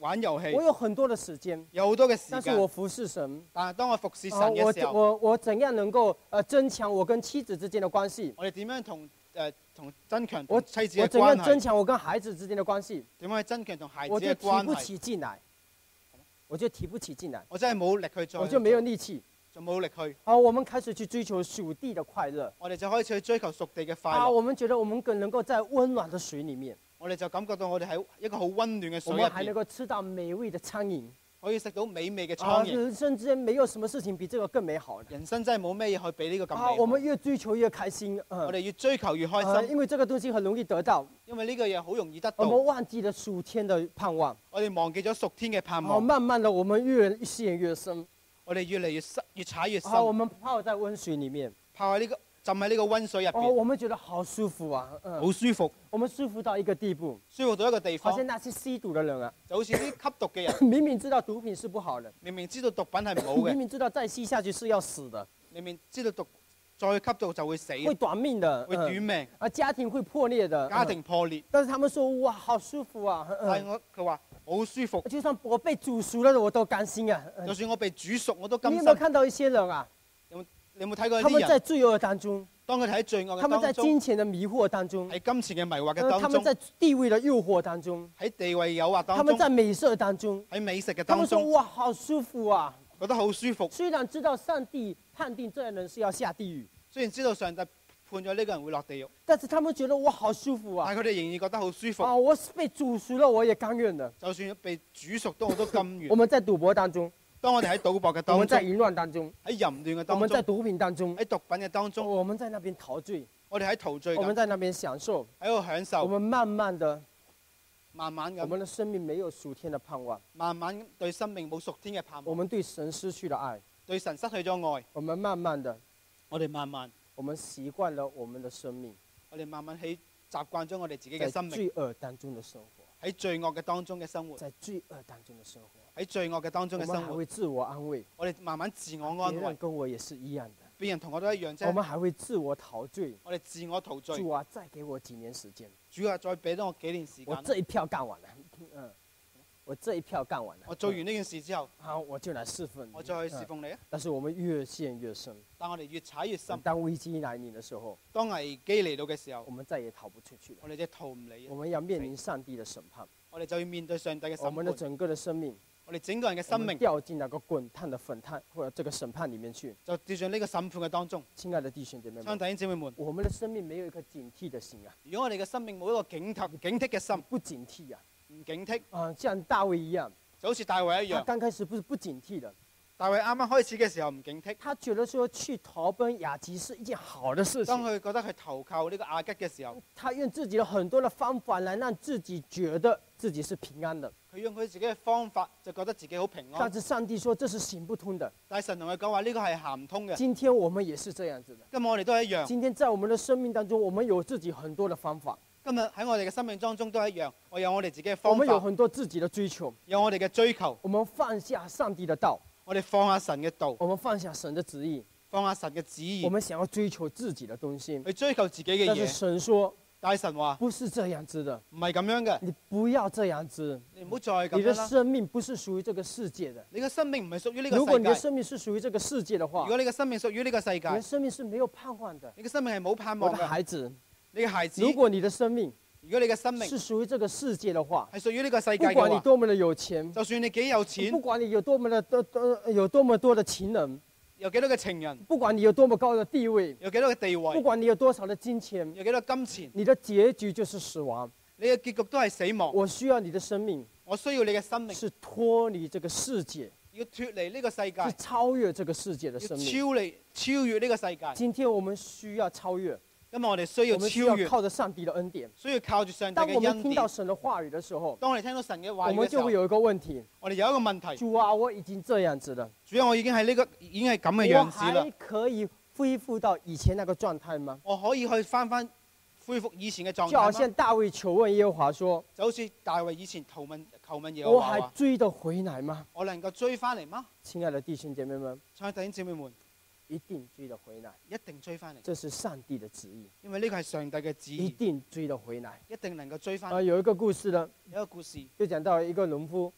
玩遊戲， 我有很多的時間， 有好多嘅時但是我間。 服侍神。 但係當我服侍神嘅時候， 我怎樣能夠增強我跟妻子之間的關係？ 我哋點樣同增強我同妻子嘅我怎樣增關係？ 強我跟孩子之間的關係？ 點樣去增強同孩子我就提嘅關係？ 不起勁來，我就提不起勁來， 我真係冇力去做， 我就沒有力氣。 就冇力去。 我們開始去追求屬地的快樂。 我哋就開始去追求屬地嘅快樂。 我們覺得我們更能夠在溫暖的水裡面， 我哋就感覺到我哋喺一個好溫暖嘅水入我們還能邊， 夠吃到美味的蒼蠅。 可以食到美味嘅蒼蠅。 人生之間沒有什麼事情比這個更美好的。 人生真係冇咩嘢可以比呢個咁美好。 我們越追求越開心。 我哋越追求越開心， 因為這個東西很容易得到。 因為呢個嘢好容易得到。 我們忘記了屬天的盼望。 我哋忘記咗屬天嘅盼望。 慢慢的，我們越陷越深。 我哋越嚟越深，越踩越深。 我們泡在溫水裡面， 泡喺呢個浸喺呢個溫水入邊。 我們覺得好舒服啊， 好舒服。 我們舒服到一個地步， 舒服到一個地方。 好像那些吸毒的人啊， 就好似啲吸毒嘅人， 明明知道毒品是不好的， 明明知道毒品係唔好嘅， 明明知道再吸下去是要死的， 明明知道再吸毒就會死， 會短命的， 會短命， 家庭會破裂的， 家庭破裂。 但是他們說哇，好舒服啊， 但係佢話好舒服， 就算我被煮熟了，我都甘心啊。 就算我被煮熟，我都甘心。 你有冇看到一些人啊？ 你有冇睇過一啲人？ 他們在罪惡當中， 當佢哋喺罪惡嘅當中， 他們在金錢的迷惑當中， 喺金錢嘅迷惑嘅當中， 他們在地位的誘惑當中， 喺地位誘惑當中， 他們在美色當中， 喺美食嘅他們當中， 說哇，好舒服啊， 覺得好舒服。 雖然知道上帝判定這人是要下地獄， 雖然知道上帝判咗呢個人會落地獄， 但是他們覺得哇，好舒服啊。 但係佢哋仍然覺得好舒服。 我被煮熟了，我也甘願的。 就算被煮熟都我都甘願。 我們在賭博當中， 當我哋喺賭博嘅當中， 我們在淫亂當中， 喺淫亂嘅當中， 我們在毒品當中， 喺毒品嘅當中， 我們在那邊陶醉， 我哋喺陶醉， 我們在那邊享受， 喺度享受。 我們慢慢的， 慢慢咁， 我們的生命沒有屬天的盼望， 慢慢對生命冇屬天嘅盼望。 我們對神失去了愛， 對神失去咗愛。 我們慢慢的， 我哋慢慢， 我們習慣了我們的生命， 我哋慢慢習慣咗我哋自己嘅生命， 在罪惡當中的生活， 喺罪惡嘅當中嘅生活， 在罪惡當中的生活， 喺罪惡嘅當中嘅生活， 我們還會自我安慰， 我哋慢慢自我安慰別人，跟我也是一樣的， 別人同我都一樣啫。 我們還會自我陶醉， 我哋自我陶醉。 主啊，再給我幾年時間， 主啊，再俾多我幾年時間。 我這一票幹完了，我這一票幹完了。 我做完呢件事之後， 好，我就來侍奉你。 我再去侍奉你啊！ 但是我們越陷越深。 但我哋越踩越深。 當危機來臨的時候， 當危機嚟到嘅時候， 我們再也逃不出去了。 我哋就逃唔嚟。 我們要面臨上帝的審判。 我哋就要面對上帝嘅審判。 我們的整個的生命， 我哋整個人嘅生命掉進那個滾燙的粉炭或者這個審判裡面去， 就掉進呢個審判嘅當中。 親愛的弟兄姐妹們， 弟兄姊妹們， 我們的生命沒有一顆警惕的心啊！ 如果我哋嘅生命冇一個警惕嘅心， 不警惕啊， 唔警惕啊，像大衛一樣， 就好似大衛一樣。 他剛開始不警惕的。 大衛啱啱開始嘅時候唔警惕， 他覺得說去投奔亞吉是一件好的事情。 當佢覺得佢投靠呢個亞吉嘅時候， 他用自己的很多的方法來讓自己覺得自己是平安的。 佢用佢自己嘅方法就覺得自己好平安。 但是上帝說這是行不通的。 但係神同佢講話呢個係行唔通嘅。 今天我們也是這樣子的。 今日我哋都一樣。 今天在我們的生命當中，我們有自己很多的方法。 今日喺我哋嘅生命當中都一樣，我有我哋自己嘅方法。 我們有很多自己的追求， 有我哋嘅追求。 我們放下上帝的道， 我哋放下神嘅道， 我們放下神的旨意， 放下神嘅旨意。 我們想要追求自己的東西， 去追求自己嘅嘢。 但是神說， 但係神話不是這樣子的， 唔係咁樣嘅。 你不要這樣子， 你唔好再咁樣啦。 你的生命不是屬於這個世界的， 你嘅生命唔係屬於呢個世界。 如果你的生命是屬於這個世界的話， 如果你嘅生命屬於呢個世界， 你的生命是沒有盼望的。 你嘅生命係冇盼我望嘅。 的孩子， 你嘅孩子， 如果你的生命， 如果你嘅生命是屬於這個世界的話， 係屬於呢個世界嘅話， 不管你多麼的有錢， 就算你幾有錢， 不管你有多麼多的情人， 有幾多嘅情人， 不管你有多麼高的地位， 有幾多嘅地不位， 管你有多少的金錢， 有幾多金錢， 你的結局就是死亡。 你嘅結局都係死亡。 我需要你的生命， 我需要你嘅生命是脫離這個世界， 要脫離呢個世界， 是超越這個世界的生命。 超越呢個世界。 今天我們需要超越， 因為我哋需要我們需超越， 要靠着上帝的恩典。 需要靠住上帝當我們嘅恩典。 聽到神的話語的時候， 當我哋聽到神嘅話我語嘅時候， 們就會有一個問題： 我哋有一個問題。 主啊，我已經這樣子了， 主啊，我已經係已經係咁嘅我樣子啦還。可以恢復到以前那個狀態嗎？ 我可以去翻恢復以前嘅狀就好態嗎？ 像大衛求問耶和華說： 就好似大衛以前求問耶我還和華話， 追得回來嗎？ 我能夠追翻嚟嗎？ 親愛的弟兄姐妹們， 親愛的弟兄姊妹們， 一定追得回來， 一定追翻嚟， 這是上帝的旨意， 因為呢個係上帝嘅旨一意， 定追得回來。 一定能夠追翻嚟。 有一個故事呢， 有一個故事就講到一個農夫，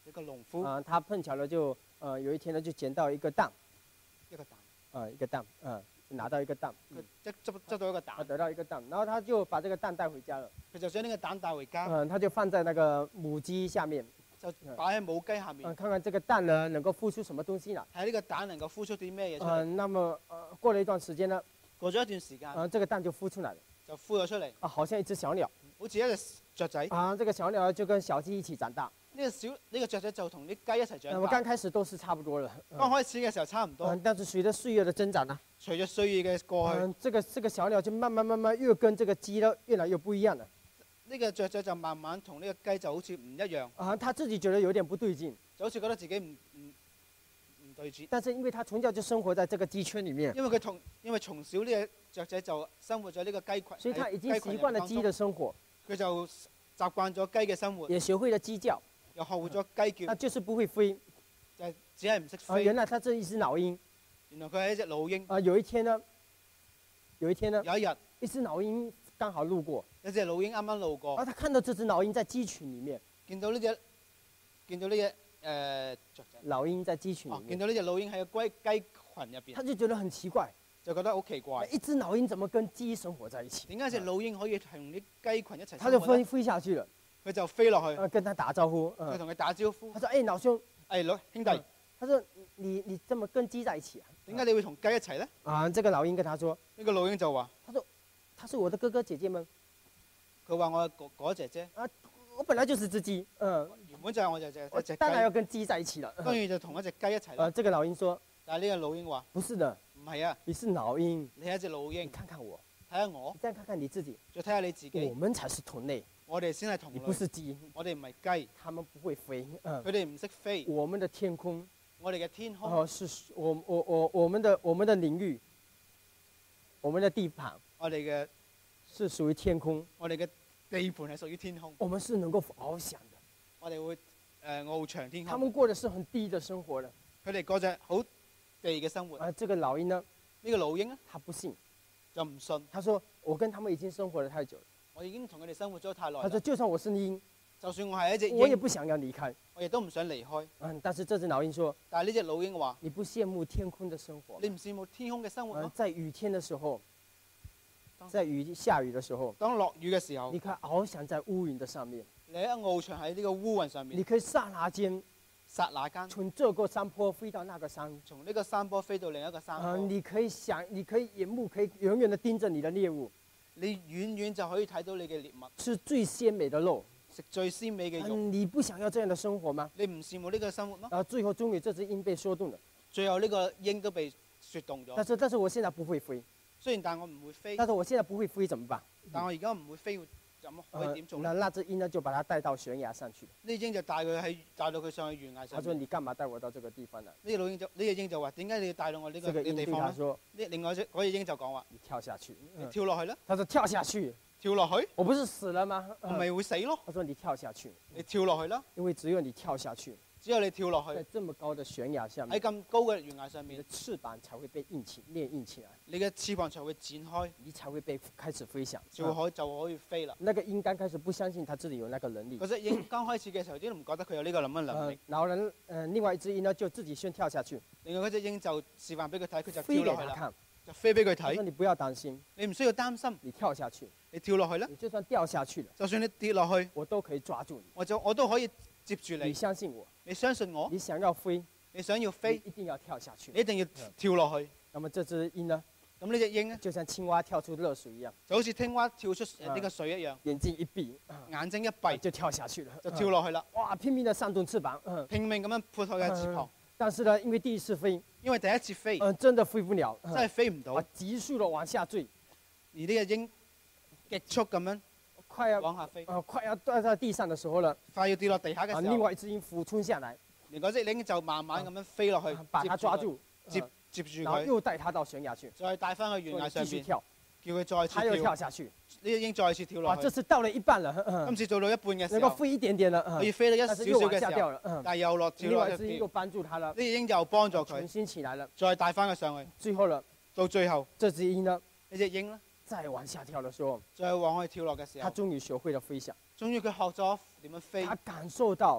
一個農夫他碰巧了就有一天呢就捡到一個蛋， 一個蛋， 一個蛋，拿到一個蛋， 佢執到一個蛋， 他得到一個蛋，然後他就把這個蛋帶回家了， 佢就將呢個蛋帶回家， 他就放在那個母雞下面， 就擺喺母雞下面， 看看這個蛋呢能夠孵出什麼東西來， 睇呢個蛋能夠孵出啲咩嘢出嚟。 那麼過了一段時間呢， 過咗一段時間， 這個蛋就孵出來了， 就孵咗出嚟， 好像一隻小鳥， 好似一隻雀仔。 這個小鳥就跟小雞一起長大。 呢個雀仔就同啲雞一齊長我大。 剛開始都是差不多了， 剛開始嘅時候差唔多， 但是隨着歲月的增長呢， 隨着歲月嘅過去， 這個小鳥就慢慢越跟這個雞呢越來越不一樣了。 呢個雀仔就慢慢同呢個雞就好似唔一樣。 他自己覺得有點不對勁， 就好似覺得自己唔對勁。 但是因為他從小就生活在這個雞圈裡面， 因為從小呢個雀仔就生活在呢個雞群， 所以他已經習慣了雞的生活， 佢就習慣咗雞嘅生活， 也學會了雞叫， 又學會咗雞叫。 他就是不會飛， 就係只係唔識飛。 原來他是一隻老鷹。 原來佢係一隻老鷹。 有一天呢，有一日， 一隻老鷹剛好路過， 有隻老鷹啱啱路過， 他看到這隻老鷹在雞群裡面， 見到呢隻雀仔， 老鷹在雞群裡面， 見到呢隻老鷹喺個雞群入邊， 他就覺得很奇怪， 就覺得好奇怪， 一隻老鷹怎麼跟雞生活在一起？ 點解隻老鷹可以同啲雞群一齊生活？ 他就飛下去了， 佢就飛落去， 跟他打招呼， 佢同佢打招呼， 他說：老兄， 兄弟， 他說你這麼跟雞在一起啊？ 點解你會同雞一齊呢？ 這個老鷹跟他說， 呢個老鷹就話， 他是我的哥哥姐姐們， 佢話我哥哥姐姐， 我本來就是隻雞， 原本就係我就一隻雞， 當然要跟雞在一起了， 當然就同一隻雞一齊啦。 這個老鷹說， 但係呢個老鷹話， 不是的， 唔係啊， 你是老鷹， 你係一隻老鷹， 你看看我， 睇下我， 你再看看你自己， 再睇下你自己， 我們才是同類， 我哋先係同類， 你不是雞， 我哋唔係雞， 他們不會飛， 佢哋唔識飛， 我們的天空， 我哋嘅天空， 是我們的領域，我們的地盤， 我哋嘅是屬於天空， 我哋嘅地盤係屬於天空， 我們是能夠翱翔的， 我哋會翱翔天空。 他們過的是很低的生活的， 佢哋過隻好地嘅生活。 這個老鷹呢？ 呢個老鷹呢？ 他不信， 就唔信。 他說：我跟他們已經生活得太久了。 我已經同佢哋生活咗太耐。 他說：就算我是鷹， 就算我係一隻鷹， 我也不想要離開。 我亦都唔想離開。 但是這隻老鷹說： 但係呢隻老鷹話： 你不羨慕天空的生活？ 你唔羨慕天空嘅生活嗎？ 在雨天的時候，在下雨的時候， 當落雨嘅時候， 你可以翱翔在烏雲的上面。 你喺翱翔喺呢個烏雲上面。 你可以剎那間從這個山坡飛到那個山， 從呢個山坡飛到另一個山坡。 你可以眼目可以遠遠地盯着你的獵物， 你遠遠就可以睇到你嘅獵物， 吃最鮮美的肉， 食最鮮美嘅肉。 你不想要這樣的生活嗎？ 你唔羨慕呢個生活嗎？ 最後終於這隻鷹被說動了， 最後呢個鷹都被說動咗。 但是我現在不會飛， 雖然但我唔會飛。 但是我現在不會飛怎麼辦？ 但我而家唔會飛，咁可以點做呢？ 那隻鷹呢就把它帶到懸崖上去。 呢隻鷹就帶到佢上去懸崖上。 他說：你幹嘛帶我到這個地方呢？ 呢隻鷹就話：點解你要帶到我呢個地方呢？另外嗰隻鷹就講話： 你跳下去， 你跳落去啦。 他說：跳下去， 跳落去。 我不是死了嗎？ 我咪會死咯。 他說：你跳下去， 你跳落去啦。 因為只有你跳下去， 只有你跳落去， 在這麼高的懸崖上面， 喺咁高嘅懸崖上面， 你的翅膀才會被練起來， 你嘅翅膀才會展開， 你才會開始飛翔， 就可以飛啦。 那個鷹剛開始不相信他自己有那個能力。 嗰隻鷹剛開始嘅時候，都唔覺得佢有呢個能力。 另外一隻鷹呢就自己先跳下去。 另外嗰隻鷹就示範俾佢睇，佢就飛跳落去啦，就飛俾佢睇。 他說：你不要擔心， 你唔需要擔心， 你跳下去， 你跳落去啦。 你就算掉下去了， 就算你跌落去， 我都可以抓住你， 我都可以接住你。 你相信我， 你相信我， 你想要飛， 你想要飛， 一定要跳下去， 你一定要跳落去。 那麼這隻鷹呢？ 咁呢隻鷹呢， 就像青蛙跳出熱水一樣， 就好似青蛙跳出呢個水一樣， 眼睛一閉， 眼睛一閉就跳下去了， 就跳落去啦。 哇！拼命地扇動翅膀， 拼命咁樣撥開嘅翅膀。 但是呢，因為第一次飛， 因為第一次飛， 真的飛不了， 真係飛唔到， 急速地往下墜， 而呢隻鷹極速咁樣快要往下飛， 快要掉在地上的時候呢， 快要跌落地下嘅時候， 另外一隻鷹俯衝下來， 另外一隻鷹就慢慢咁樣飛落去， 把它抓住， 接住然後佢， 又帶它到懸崖去， 再帶翻去懸崖上邊， 跳， 叫佢再次它又跳下去， 呢隻鷹再次跳落哇！ 去。 這次到了一半了， 今次做到一半嘅時候， 能夠飛一點點了， 可以飛到一少少嘅時候，但係又跳另外落去， 一隻鷹又幫助它了， 呢隻鷹又幫助佢重新起來了， 再帶翻佢上去。 最後了， 到最後， 這隻鷹呢， 呢隻鷹咧， 再往下跳的時候， 再往去跳落嘅時候， 它終於學會了飛翔， 終於佢學咗點樣飛， 它感受到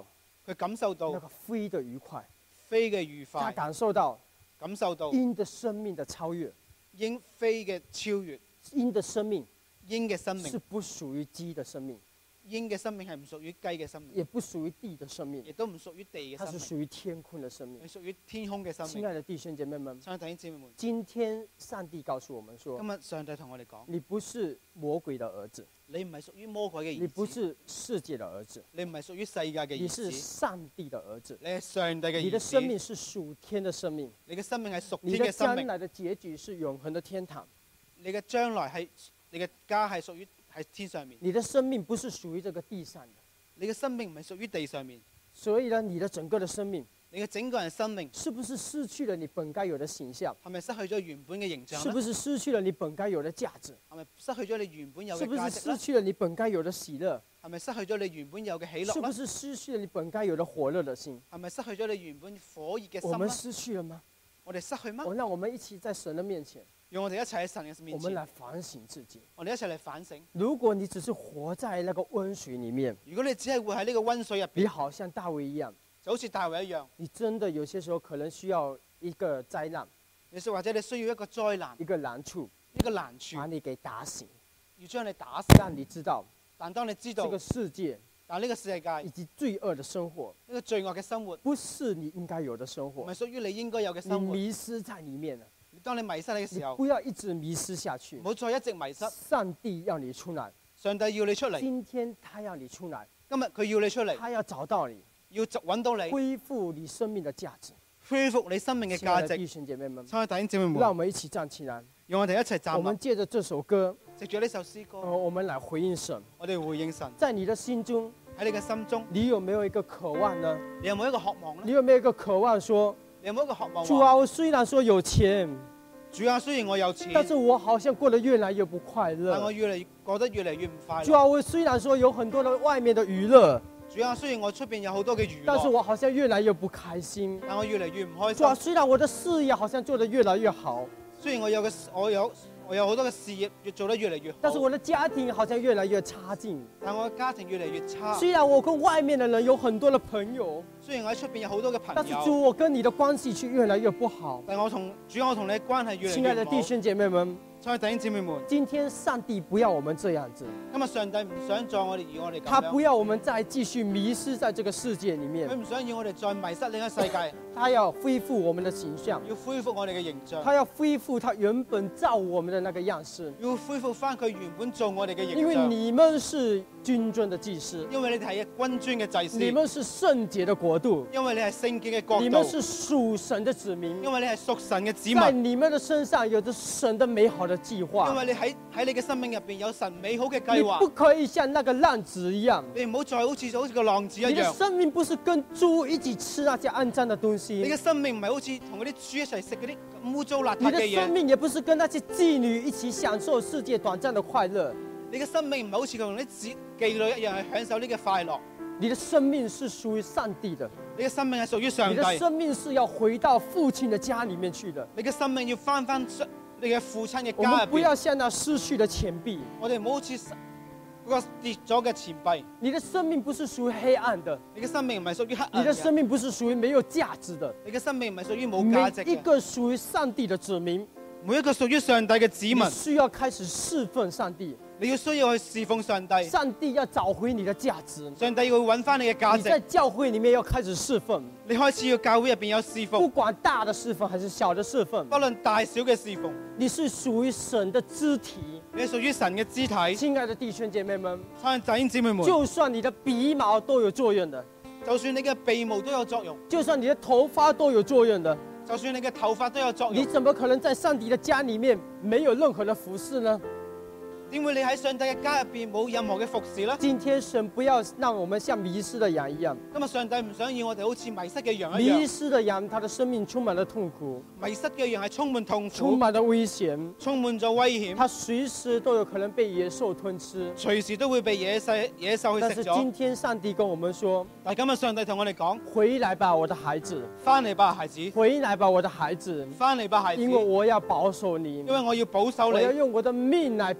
佢感受到那个飞的愉快， 飛嘅愉他快， 感受到感受到鹰的生命的超越。 鷹飛嘅超越， 鹰的生命鷹嘅生是命， 不屬於雞的生命， 鷹嘅生命係唔屬於雞嘅生命， 也不屬於地的生命亦，都唔屬於地嘅它是生命， 屬於天空的生命。 係屬於天空嘅生命。 親愛的弟兄姐妹們， 親愛弟兄姊妹們， 今天上帝告訴我們說今，日上帝同我哋講， 你不是魔鬼的兒子， 你唔係屬於魔鬼嘅你不兒子， 是世界的兒子， 你唔係屬於世界嘅你是兒子， 上帝的兒子。 你係上帝嘅你的兒子， 生命是屬天的生命， 你嘅生命係屬你的天嘅生命， 將來的結局是永恆的天堂。 你嘅將來係你嘅家係屬於喺天上面， 你的生命不是屬於這個地上的， 你嘅生命唔係屬於地上面， 所以呢，你的整個的生命你嘅整個人生命是不是失去了你本該有的形象？ 係咪失去咗原本嘅形象咧？ 是不是失去了你本該有的價值？ 係咪失去咗你原本有是不是嘅價值咧？ 失去了你本該有的喜樂？ 係咪失去咗你原本有嘅喜樂咧？ 是不是失去了你本該有的火熱的心？ 係咪失去咗你原本火熱嘅我們心咧？ 失去了嗎？ 我哋失去嗎？ 讓我們一起在神的面前， 讓我哋一齊喺神嘅面我們前， 來反省自己。 我哋一齊嚟反省。 如果你只是活在那個溫水裡面， 如果你只係活喺呢個溫水入你邊， 好像大衛一樣， 就好似大衛一樣， 你真的有些時候可能需要一個災難， 你說或者你需要一個災難、 一個難處， 一個難處， 把你給打醒， 要將你打死。 讓你知道但當你知道這個，世界但呢個世界以及罪惡的生活， 呢個罪惡嘅生活， 不是你應該有的生活唔係，屬於你應該有嘅你生活。 迷失在裡面了。 當你迷失你嘅你時候， 不要一直迷失下去唔。好再一直迷失。 上帝要你出來， 上帝要你出嚟， 今天他要你出來， 今日佢要你出嚟， 他要找到你， 要揾到你， 恢復你生命的價值。 恢復你生命嘅價值。 親愛的弟兄姐妹們， 親愛弟兄姊妹讓我們， 們一起站起來， 讓我哋一齊我站立， 們借着這首歌， 藉住呢首詩歌， 我們來回應神。 我哋回應神。 在你的心中， 喺你嘅心中， 你有沒有一個渴望呢？ 你有冇一個渴望咧？ 你有沒有一個渴望說， 你有冇一個渴望主啊， 話？ 我雖然說有錢， 主啊，雖然我有錢， 但是我好像過得越來越不快但我樂。 過得越嚟越唔快主樂。 啊，我雖然說有很多的外面的娛樂， 主啊，雖然我出邊有好多嘅娛樂， 但是我好像越來越不開心。 但我越嚟越唔開主啊， 心。 雖然我的事業好像做得越來越好， 雖然我有好多嘅事業越做得越嚟越好， 但是我的家庭好像越來越差勁。 但我嘅家庭越嚟越差。 雖然我跟外面的人有很多的朋友， 雖然我喺出邊有好多嘅朋友， 但是主，我跟你的關係卻越來越不好。 但我同你嘅關係越嚟親愛的越唔好。 弟兄姐妹們， 親愛的弟兄姊妹們， 今天上帝不要我們這樣子， 今日上帝唔想再我哋以我哋他咁樣， 不要我們再繼續迷失在這個世界裡佢面， 唔想要我哋再迷失另一個世界， 他要恢復我們的形象， 要恢復我哋嘅形象， 他要恢復他原本造我們的那個樣式。 要恢復翻佢原本做我哋嘅因為形象。 你們是君尊的祭司， 因為你哋係君尊嘅祭司， 你們是聖潔的國度， 因為你係聖潔嘅國你們度， 是屬神的子民因，為你係屬神嘅子在民， 你們的身上有着神的美好的計因劃。 為你喺你嘅生命入邊有神美好嘅計你不劃。 可以像那個浪子一樣， 你唔好再好似個浪子一你的樣， 生命不是跟豬一起吃那些骯髒的東你嘅西， 生命唔係好似同嗰啲豬一齊食嗰啲污糟邋你的遢嘅嘢， 生命也不是跟那些妓女一起享受世界短暫的快樂， 你嘅生命唔係好似佢同啲妓女一樣去享受呢個快樂。 你的生命是屬於上帝的， 你嘅生命係屬於上你的帝， 生命是要回到父親的家裡面去的。 你嘅生命要翻你嘅父親嘅我家入邊。 們不要像那失去的錢幣， 我哋唔好好似嗰個跌咗嘅錢幣。 你的生命不是屬於黑暗的， 你嘅生命唔係屬於黑你暗嘅， 的生命不是屬於沒有價值的。 你嘅生命唔係屬於冇每價值嘅。 一個屬於上帝的子民， 每一個屬於上帝嘅子民你，需要開始侍奉上帝。 你要需要去侍奉上帝。 上帝要找回你的價值， 上帝要揾翻你嘅價你在值。 教會裡面要開始侍奉， 你開始要教會入邊有侍不奉， 管大的侍奉還是小的侍奉不，論大小嘅侍奉， 你是屬於神的肢體。 你係屬於神嘅肢體。 親愛的弟兄姐妹們， 親愛弟兄姊妹們， 就算你的鼻毛都有作用的， 就算你嘅鼻毛都有作用， 就算你的頭髮都有作用的， 就算你嘅頭髮都有作你用， 怎麼可能在上帝的家裡面沒有任何的服侍呢？ 點會你喺上帝嘅家入邊冇任何嘅服侍呢？ 今天神不要讓我們像迷失的羊一樣， 今日上帝唔想要我哋好似迷失嘅羊一迷樣， 失的羊，他的生命充滿了痛苦， 迷失嘅羊係充滿痛苦， 充滿了危險， 充滿咗危險， 他隨時都有可能被野獸吞吃。 隨時都會被野獸但是今去食咗。 天上帝跟我們說， 但係今日上帝同我哋講： 回來吧，我的孩子， 翻嚟吧，孩子， 回來吧，我的孩子， 翻嚟吧，孩子， 因為我要保守你因，為我要保守我要你， 用我的命來保守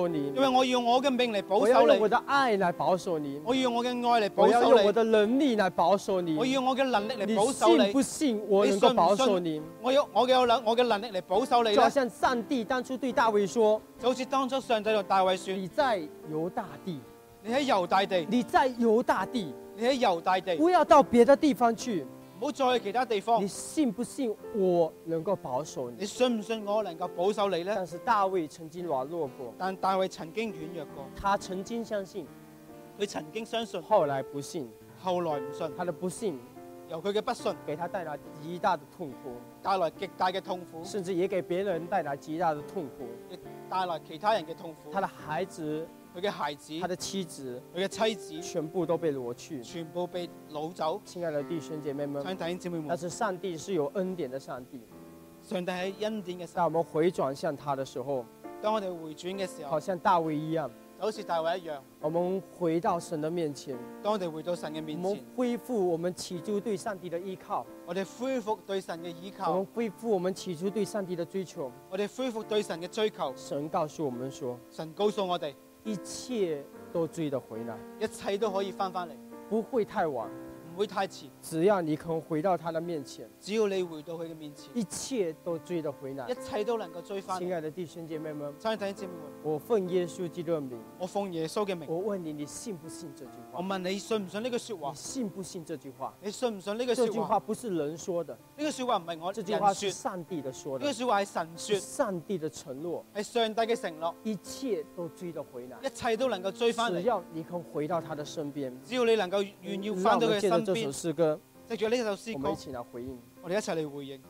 守你， 因為我要用我嘅命嚟保我要守你， 用我的愛來保守你， 我要用我嘅愛嚟保我要守你， 用我的能力來保守你。 我要用我嘅能力嚟你保守信不你。 信我能夠保守你？ 我有我嘅能力嚟保守你咧， 就好像上帝當初對大衛說， 就好似當初上帝同大衛說： 你在猶大地， 你喺猶大地， 你在猶大地， 你喺猶大地， 不要到別的地方去。 唔好再去其他地方你。信不信我能夠保守你？ 你信唔信我能夠保守你呢？ 但是大衛曾經軟弱過， 但大衛曾經軟弱過， 他曾經相信， 佢曾經相信， 後來不信， 後來唔信， 他的不信由佢嘅不信給他帶來極大的痛苦， 帶來極大嘅痛苦， 甚至也給別人帶來極大的痛苦。 亦帶來其他人嘅痛苦。 他的孩子、 佢嘅孩子、 他的妻子佢嘅妻子全部都被奪去。 全部被擄走。 親愛的弟兄姐妹們， 弟兄姊妹們， 但是上帝是有恩典的上帝。 上帝係恩典嘅神。 當我們回轉向他的時候， 當我哋回轉嘅時候， 好像大衛一樣， 就好似大衛一樣， 我們回到神的面前， 當我哋回到神嘅面我們前， 恢復我們起初對上帝的依靠， 我哋恢復對神嘅依靠我們，恢復我們起初對上帝的追求。 我哋恢復對神嘅追求。 神告訴我們說， 神告訴我哋， 一切都追得回來， 一切都可以翻返嚟， 不會太晚。 唔會太遲。 只要你肯回到他的面前， 只要你回到佢嘅面前， 一切都追得回來一。切都能夠追翻嚟。 親愛的弟兄姐妹們， 親愛的弟兄姊妹們， 我奉耶穌基督的名， 我奉耶穌嘅名， 我問你，你信不信這句話？ 我問你信唔信呢句說話你？信不信這句話？ 你信唔信呢句這句說話？ 話不是人說的， 呢句說話唔係我這句話人說， 是上帝的說的呢句，說話係神是說， 上帝的承諾， 係上帝嘅承諾， 一切都追得回來。 一切都能夠追翻只嚟。 要你肯回到他的身邊， 只要你能夠願意讓翻到佢我們借着這首身邊， 詩歌， 藉住呢首詩歌我們一，起來回應。 我哋一齊嚟回應。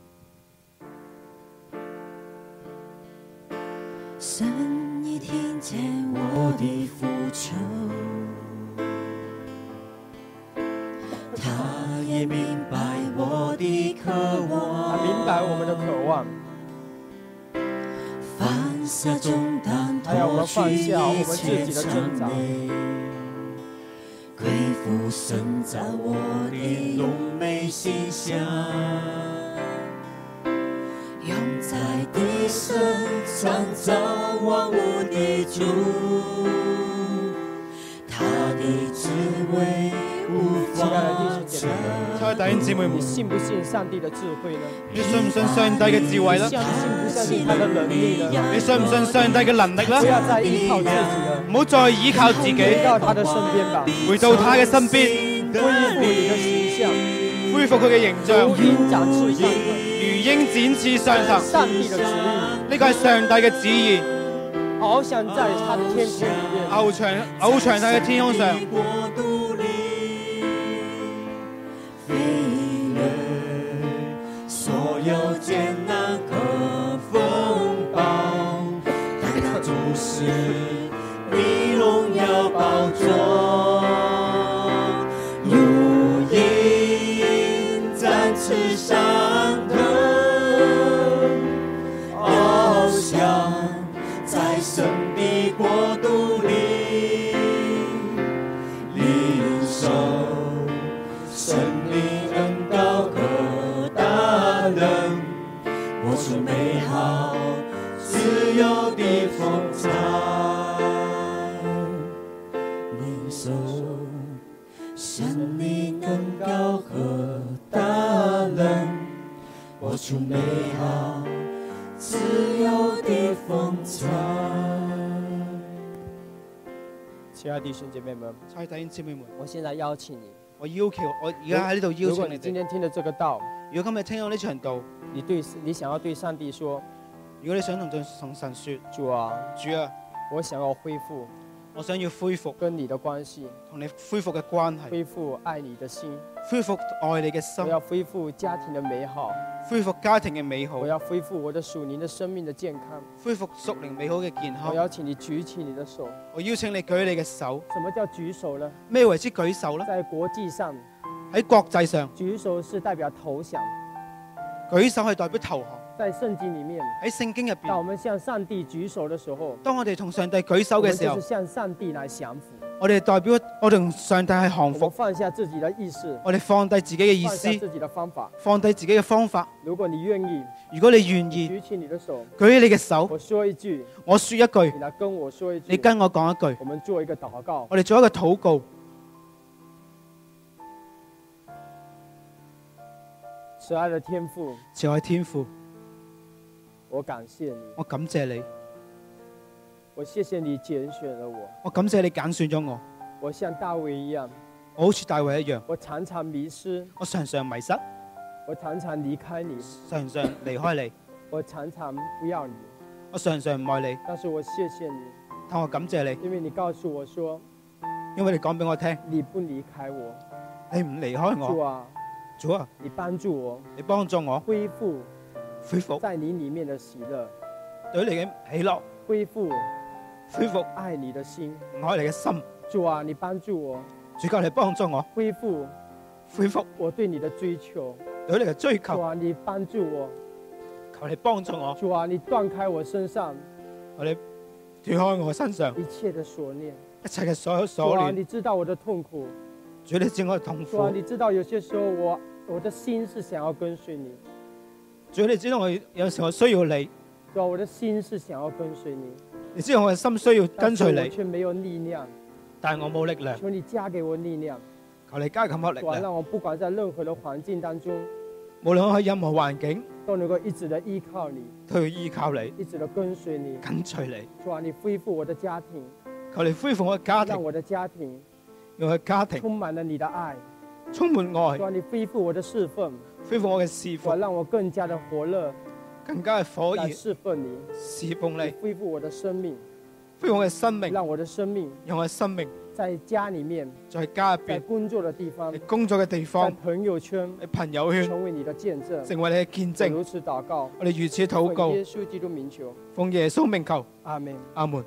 神已聽見我的呼求，他也明白我的渴望， 他明白我們的渴望， 放下重擔， 還要我們脫放去下我們一切自己的掙扎纏累，恢復神在我的濃美馨香，永在地上創造萬物的主，他的智慧無法測。 親愛的弟兄姊妹們你，信不信上帝的智慧呢？ 你信唔信上帝嘅智慧呢？ 相信不相信他的能力呢？ 你信唔信上帝嘅能力呢？ 不要再依靠自己了， 唔好再依靠自己， 回到他的身邊吧， 回到他嘅身邊， 恢復你的形象， 恢復佢嘅形象， 如鷹展翅上騰， 如鷹展翅上騰。 上帝的旨意， 呢個係上帝嘅旨意， 翱翔在他的天空裡面。 翱翔喺嘅天空上。 國度裡飛躍，所有艱難和風暴，但他注視你榮耀寶座，如鷹展翅上騰，翱翔在神的國度裡，領受神的恩膏和大能，活出美好自由的風采，領受神的恩膏和大能，活出美好自由的風采。 親愛的弟兄姐妹們， 親愛的弟兄姊妹們， 我現在邀請你， 我而家喺呢度邀如果你請你哋。 今天聽了這個道， 如果今日聽到呢場道， 你想要對上帝說， 如果你想同神說， 主啊， 主啊， 我想要恢復我想要恢復跟你的關係， 同你恢復嘅關係， 恢復愛你的心， 恢復愛你嘅心我，要恢復家庭的美好， 恢復家庭嘅美好我，要恢復我的屬靈的生命的健康。 恢復屬靈美好嘅健康。 我邀請你舉起你的手。 我邀請你舉你嘅手。 什麼叫舉手呢？ 咩為之舉手呢？ 在國際上， 喺國際上， 舉手是代表投降， 舉手係代表投降。 在聖經裡面， 喺聖經入邊， 當我們向上帝舉手的時候， 當我哋同上帝舉手嘅時候， 我們就是向上帝來降服。 我哋代表我哋同上帝係降我們服， 放下自己的意思， 我哋放低自己嘅意放下思， 自己的方法。 放低自己嘅方法。 如果你願意， 如果你願意舉起你的手， 舉起你嘅手， 我說一句， 我說一句， 你來跟我說一句， 你跟我講一句， 我們做一個禱告。 我哋做一個禱告。 慈愛的天父， 慈愛天父， 我感謝你， 我感謝你， 我謝謝你揀選了我， 我感謝你揀選咗我。 我像大衛一樣， 我好似大衛一樣， 我常常迷失， 我常常迷失， 我常常離開你， 常常離開你， 我常常不要你， 我常常唔愛你。 但是我謝謝你， 但我感謝你， 因為你告訴我說， 因為你講俾我聽， 你不離開我， 你唔離開我。 主啊， 主啊， 你幫助我， 你幫助我恢復在你裡面的喜樂， 對你嘅喜樂， 恢復愛愛你的心。 你嘅心。 主啊，你幫助我， 主求你幫助我， 恢復我對你的追求。 對你嘅追求。 主啊，你幫助我， 求你幫助我。 主啊，你斷開我身上， 求你斷開我身上一切的鎖鏈， 一切嘅所有主啊， 鎖鏈。 你知道我的痛苦， 主你知我嘅痛主啊， 苦。 你知道有些時候我的心是想要跟隨你， 主你知道我有時候需要你， 主啊，我的心是想要跟隨你， 你知道我嘅心需要跟隨但是我你， 卻沒有力量。 但係我冇力量。 求你加給我力量， 求你加給我力主啊， 量， 讓我不管在任何的環境當中， 無論我喺任何環境都能夠一直的依靠你， 都要依靠你， 一直的跟隨你。 跟隨你。 主啊，你恢復我的家庭， 求你恢復我嘅家庭， 讓我的家庭讓我嘅家庭充滿了你的愛。 充滿愛主，啊，你恢復我的侍奉， 恢復我嘅侍主啊， 奉， 讓我更加的火熱更加嘅火來熱侍奉你， 侍奉你， 恢復我的生命， 恢復我嘅生命， 讓我的生命讓我嘅生命在家裡面， 在家入邊， 在工作的地方你，工作嘅地在方， 朋友圈， 你朋友圈， 成為你的見證。 成為你嘅見證。 我如此禱告， 我哋如此禱告奉，耶穌基督名求， 奉耶穌名求， 阿門。 阿門。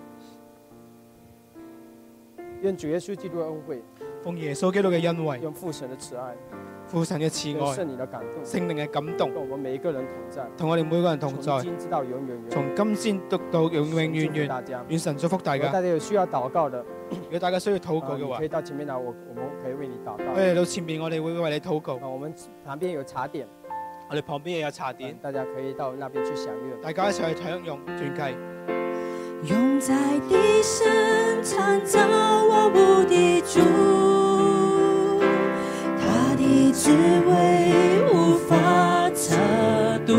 願主耶穌基督的恩惠， 奉耶穌基督嘅恩惠， 用父神的慈愛， 父神嘅慈跟聖愛， 靈的感動， 聖靈嘅感動， 跟我們每一個人同在， 同我哋每個人同從在， 今直到永遠遠。 從今先讀到永永遠祝福遠。 大家。 願神祝福大家。 如果大家有需要禱告的， 如果大家需要禱告嘅話你可以，到前面來，我們可以為你禱告。 我哋嚟到前面，我哋會為你禱告。 我們旁邊有茶點， 我哋旁邊也有茶點， 大家可以到那邊去享用。 大家一齊去享用團契。 永在地上創造萬物的主，他的智慧無法測度，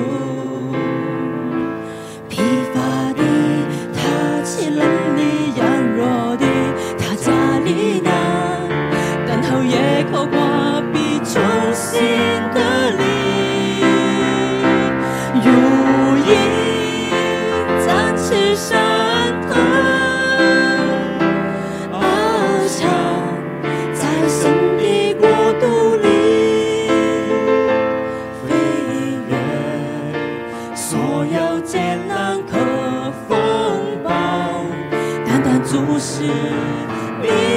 疲乏的他氣能力軟弱的他加力量，等候耶和華必重新得力，如鷹展翅上騰，翱翔在神的國度裡，飛越所有艱難和風暴，單單注視你。